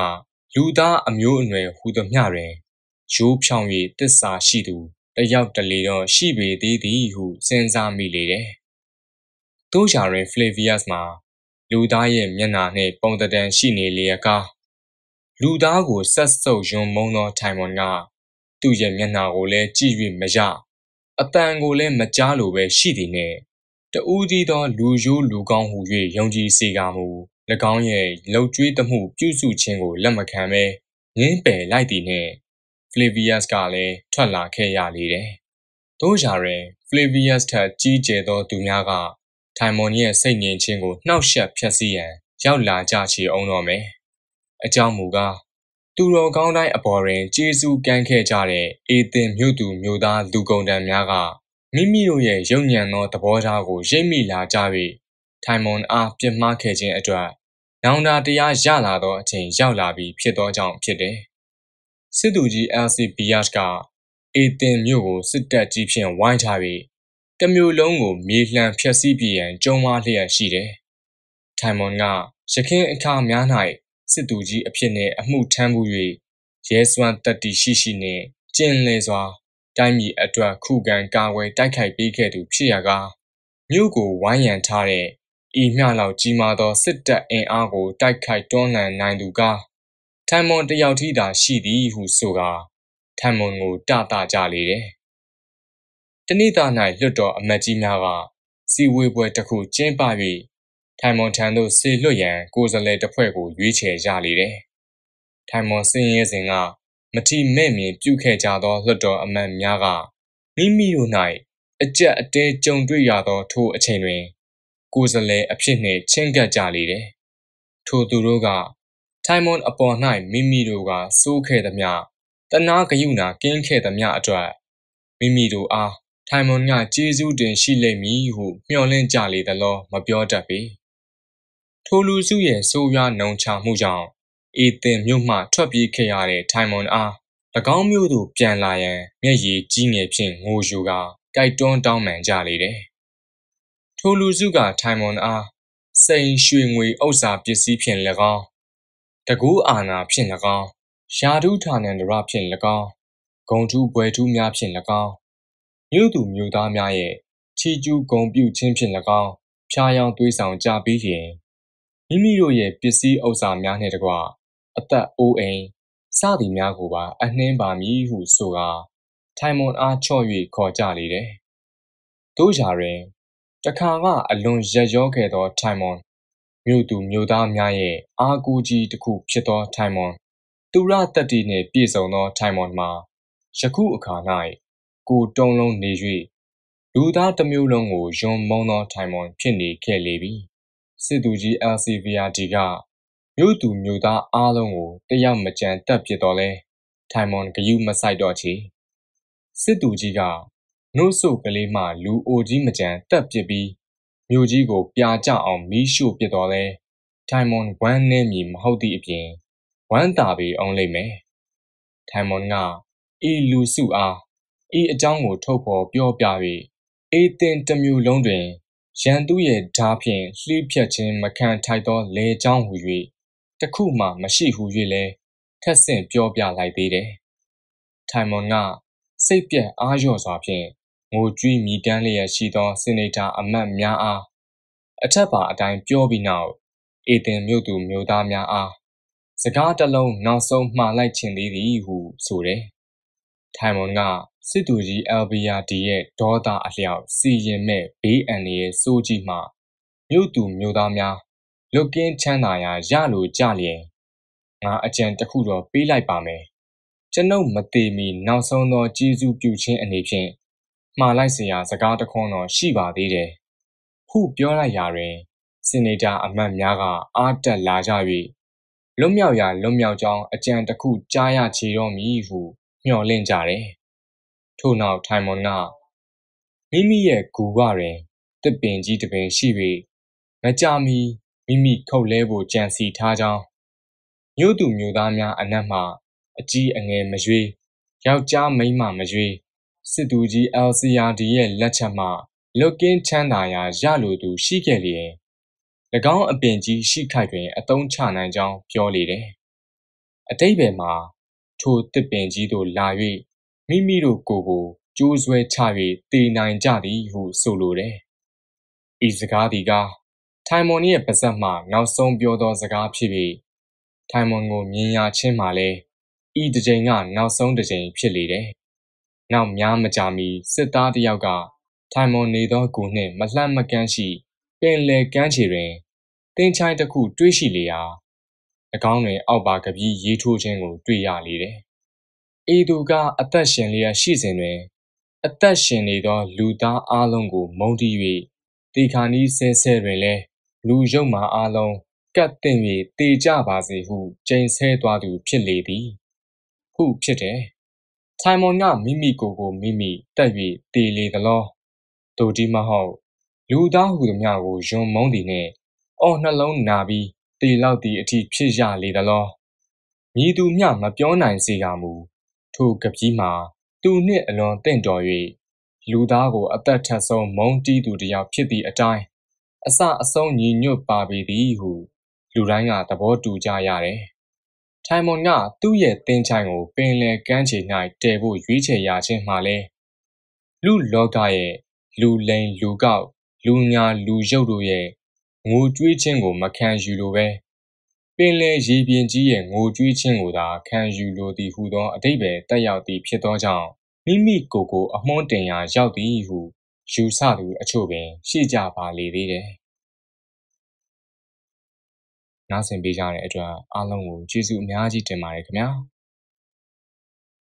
လူသားအမျိုးအနွယ်ဟူသမျှတွင်ရိုးဖြောင်း၍တစ္ဆာရှိသူတယောက်တလေတော့ရှိပေသေးသည်ဟုစဉ်းစားမိလေတယ်။သို့ရာတွင် Flavius မှာလူသားရဲ့မျက်နှာနှင့်ပုံသဏ္ဍာန်ရှိနေလျက်ကားလူသားကိုဆက်ဆုပ်ယွန်းမုန်းသော Timon ကသူ့ရဲ့မျက်နှာကိုလည်းကြည့်၍မရအတန်ကိုလည်းမကြားလိုပဲရှိသည်နှင့်တဦးတည်းသောလူရိုးလူကောင်းဟု၍ယုံကြည်စေကာမူ၎င်းရဲ့လှုပ်ကြွေးသမှုပြုစုခြင်းကိုလက်မခံဘဲငင်းပယ်လိုက်သည်နှင့် Flavius ကလည်းထွက်လာခဲ့ရလေတယ်။သို့ရာတွင် Flavius ထက်ကြီးကျယ်သောသူများက Timon ရဲ့စိတ်ငြိမ်ခြင်းကိုနှောက်ယှက်ဖျက်ဆီးရန်ရောက်လာကြချေအောင်တော့မယ်။အကြောင်းမူကားသူတော်ကောင်းတိုင်းအပေါ်တွင်ကျေးဇူးကမ်းခဲ့ကြတဲ့အေသင်မြို့သူမြို့သားလူကုန်တန်များကမိမိတို့ရဲ့ယုံညံ့သောသဘောထားကိုရိပ်မိလာကြ၍ Timon အားပြစ်မှားခဲ့ခြင်းအတွက်နောင်တတရားရလာသောအချိန်ရောက်လာပြီးဖြစ်သောကြောင့်ဖြစ်တယ်။စစ်သူကြီး Alcibiades ကအေသင်မြို့ကိုစစ်တပ်ကြီးဖြင့်ဝိုင်းထား၍တမျိုးလုံးကိုမြေလှန်ဖျက်ဆီးပြရန်ကြုံးဝါလျက်ရှိတယ်။ Timon ကရခင်အခါများ၌စစ်သူကြီးအဖြစ်နှင့်အမှုထမ်းမှု၍ရဲစွမ်းတတ္တိရှိရှိနှင့်ကျင်လည်စွာတိုင်းပြည်အတွက်ခုခံကာကွယ်တိုက်ခိုက်ပေးခဲ့သူဖြစ်ရာကမြို့ကိုဝိုင်းရန်ထားတဲ့ဤမျှလောက်ကြီးမားသောစစ်တပ်အင်အားကိုတိုက်ခိုက်တွန်းလှန်နိုင်သူကTimon တယောက်တည်းသာရှိသည်ဟုဆိုကာTimon ကိုတတကြလေတယ်။တနေ့သား၌လွတ်တော်အမတ်ကြီးများကစီဝေးပွဲတစ်ခုကျင်းပ၍ Timon ထံသို့ဆေလွတ်ရန်ကိုယ်စားလှယ်တစ်ဖွဲ့ကိုရွေးချယ်ကြလေတယ်။ Timon စင်းရဲစဉ်ကမထီမဲ့မြင်ပြုခဲ့ကြသောလွတ်တော်အမတ်များကမိမိတို့၌အကြက်အတဲကြုံတွေ့ရသောထိုအချိန်တွင်ကိုယ်စားလှယ်အဖြစ်နှင့်ချဉ်းကပ်ကြလေတယ်။ထိုသူတို့ကTimon အပေါ်၌မိမိတို့ကစိုးခဲ့သမျှတနာဂယုဏကင်းခဲ့သမျှအတွက်မိမိတို့အား Timon ကကျေးဇူးတင်ရှိလိမ့်မည်ဟုမျှော်လင့်ကြလေသလောမပြောတတ်ပေ။ထိုလူစုရဲ့ဆိုးရွားနှုံချမှုကြောင့်အေသင်မြို့မှထွက်ပြေးခဲ့ရတဲ့ Timon အား၎င်းမြို့သို့ပြန်လာရန်မျက်ရည်ကြီးငယ်ဖြင့်ငိုယိုကာတိုက်တွန်းတောင်းပန်ကြလေတယ်။ထိုလူစုကTimon အားစိန်ရွှေငွေဥစ္စာပစ္စည်းဖြင့်၎င်းတကူအာဏာဖြင့်၎င်းယာဓုဌာနန္ဒရဖြင့်၎င်းဂုံထူးပွဲထူးများဖြင့်၎င်းမြို့သူမြို့သားများရဲ့ချီးကျူးဂုဏ်ပြုခြင်းဖြင့်၎င်းဖြားယောင်းသွေးဆောင်ကြပြီးရင်မိမိတို့ရဲ့ပစ္စည်းဥစ္စာများနှင့်တကွအသက်အိုးအိမ်စသည်များကိုပါအနှင်းပါမည်ဟုဆိုကာTimon အားချော့၍ခေါ်ကြလေတယ်။သို့ရာတွင်တခါကအလွန်ရက်ရောခဲ့သောTimonမြို့သူမြို့သားများရဲ့အားကိုးကြီးတစ်ခုဖြစ်သောTimonသူရတတ္တိနှင့်ပြည့်စုံသောTimonမှာယခုအခါ၌ကိုတုံးလုံးနေ၍လူသားတစ်မျိုးလုံးကိုယွန်းမုန်းသောTimonဖြစ်နေခဲ့လေပြီ။စစ်သူကြီး Alcibiades ကမြို့သူမြို့သားအားလုံးကိုတယောက်မကျန်တပ်ဖြစ်တော်လဲTimon ဂယုမဆိုင်တော့ချေစစ်သူကြီးကနှုတ်ဆုတ်ကလေးမှလူအိုကြီးမကျန်တပ်ပစ်ပြီးမြို့ကြီးကိုပြာကျအောင်မီးရှို့ပစ်တော်လဲTimon ဝမ်းနည်းမည်မဟုတ်သည့်အပြင်ဝမ်းသာပေအောင်လိမ့်မယ်။ Timon ကဤလူစုအားဤအကြောင်းကိုထုတ်ဖော်ပြောပြ၍အေသင်တစ်မျိုးလုံးတွင်ရန်သူရဲ့ဓာဖြင့်လှီးဖြတ်ခြင်းမခံထိုက်သောလေကြောင်းဟူ၍တခုမှမရှိဟု၍လည်းထက်ဆင့်ပြောပြလိုက်သေးတယ်။ Timon ကစိတ်ပြက်အားလျော့စွာဖြင့်ငိုကြွေးမြည်တမ်းလျက်ရှိသောဆီနိတ်တာအမတ်များအားအထက်ပါအတိုင်းပြောပြီးနောက်အေသင်မြို့သူမြို့သားများအားစကားတစ်လုံးနောက်ဆုံးမှားလိုက်ခြင်းသေးသည်ဟုဆိုတယ်။ Timon ကစစ်သူကြီး Alcibiades ရဲ့ဒေါသအလျောက်စီရင်မဲ့ဘေးအန္တရာယ်စိုးကြီးမှမြို့သူမြို့သားများလွတ်ကင်းချမ်းသာရာရလိုကြလျင်ငါအကြံတစ်ခုတော့ပေးလိုက်ပါမယ်။ကျွန်ုပ်မသေးမီနောက်ဆုံးသောကျေးဇူးပြုခြင်းအနေဖြင့်မှားလိုက်เสียစကားတစ်ခွန်းတော့ရှိပါသေးတယ်။ဟုပြောလိုက်ရာတွင်ဆီနိတ်တာအမတ်များကအားတက်လာကြ၍လွတ်မြောက်ရာလွတ်မြောက်ကြောင်းအကြံတစ်ခုကြားရချေတော့မည်ဟုမျှော်လင့်ကြတယ်။ထို့နောက်Timonကမိမိရဲ့ဂူဝတွင်တစ်ပင်ကြီးတစ်ပင်ရှိ၍မကြာမီမိမိခုတ်လဲဖို့ကြံစီထားကြောင်းမြို့သူမြို့သားများအနက်မှအကြီးအငယ်မရွေးယောက်ျားမိန်းမမရွေးစစ်သူကြီး Alcibiades ရဲ့လက်ချက်မှလွတ်ကင်းချမ်းသာရာရလိုသူရှိခဲ့လျင်၎င်းအပင်ကြီးရှိခိုက်တွင်အသုံးချနိုင်ကြောင်းပြောလေတယ်အတိတ်ဘယ်မှာထိုတစ်ပင်ကြီးတို့လာ၍မိမိတို့ကိုယ်ကိုကျိုးဆွဲချ၍တည်နိုင်ကြသည်ဟုဆိုလိုတယ်။ဤစကားသည်ကထိုင်မွန်ရဲ့ပါဇက်မှနောက်ဆုံးပြောသောစကားဖြစ်ပြီးထိုင်မွန်ကိုမြင်ရချင်းမှလည်းဤတစ်ကြိမ်ကနောက်ဆုံးတစ်ကြိမ်ဖြစ်လေတယ်။နောက်များမကြာမီစစ်သားတစ်ယောက်ကထိုင်မွန်နေသောကူနှင့်မလှမ်းမကမ်းရှိပင်လယ်ကမ်းခြေတွင်တင်ချိုင်းတစ်ခုတွေ့ရှိလေရာ၎င်းတွင်အောက်ပါကပီးရေးထိုးခြင်းကိုတွေ့ရလေတယ်။ဤသူကအသက်ရှင်လျက်ရှိစဉ်တွင်အသက်ရှင်နေသောလူသားအလုံးကိုမုန်းတီး၍တေခါနီးဆဲဆဲတွင်လည်းလူရုပ်မာအလုံးကတ်တင်၍တေကြပါစေဟုကျိန်ဆဲသွားသူဖြစ်လေသည်ဟုဖြစ်တယ်။ထိုင်မွန်ကမိမိကိုယ်ကိုမိမိတက်၍တေလေသလောတို့ဒီမဟုတ်လူသားဟုသမျှကိုယွံမုန်းသည်နှင့်အော်နှလုံးနာပြီးတေလောက်သည့်အထိဖြစ်ရလေသလောမြည်သူမျှမပြောနိုင်စေကမူထိုကပီးမှာသူနှင့်အလွန်တင့်တော်၍လူသားကိုအသက်ထက်ဆုံးမုန်းတီးသူတစ်ယောက်ဖြစ်သည့်အတိုင်းအစအဆုံးညီညွတ်ပါပေသည်ဟုလူတိုင်းကသဘောတူကြရတယ်။ထိုင်မွန်ကသူ့ရဲ့တင်ချိုင်ကိုပင်လယ်ကမ်းခြေ၌တည်ဖို့ရွေးချယ်ရခြင်းမှာလဲလူလောကရဲ့လူလိန်လူကောက်လူညာလူရုပ်တို့ရဲ့ငိုကြွေးခြင်းကိုမခံယူလိုပဲပင်လယ်ရေပြင်ကြီးရဲ့ငိုကြွေးခြင်းကိုသာခံယူလိုသည်ဟုသောအဓိပ္ပာယ်တက်ရောက်သည်ဖြစ်သောကြောင့်မိမိကိုယ်ကိုအမွှန်းတင်ရာရောက်သည်ဟုယူဆသူအချို့ပင်ရှိကြပါလေသေးတယ်။နားဆင်ပေးကြတဲ့အတွက်အားလုံးကိုကျေးဇူးအများကြီးတင်ပါတယ်ခင်ဗျာ။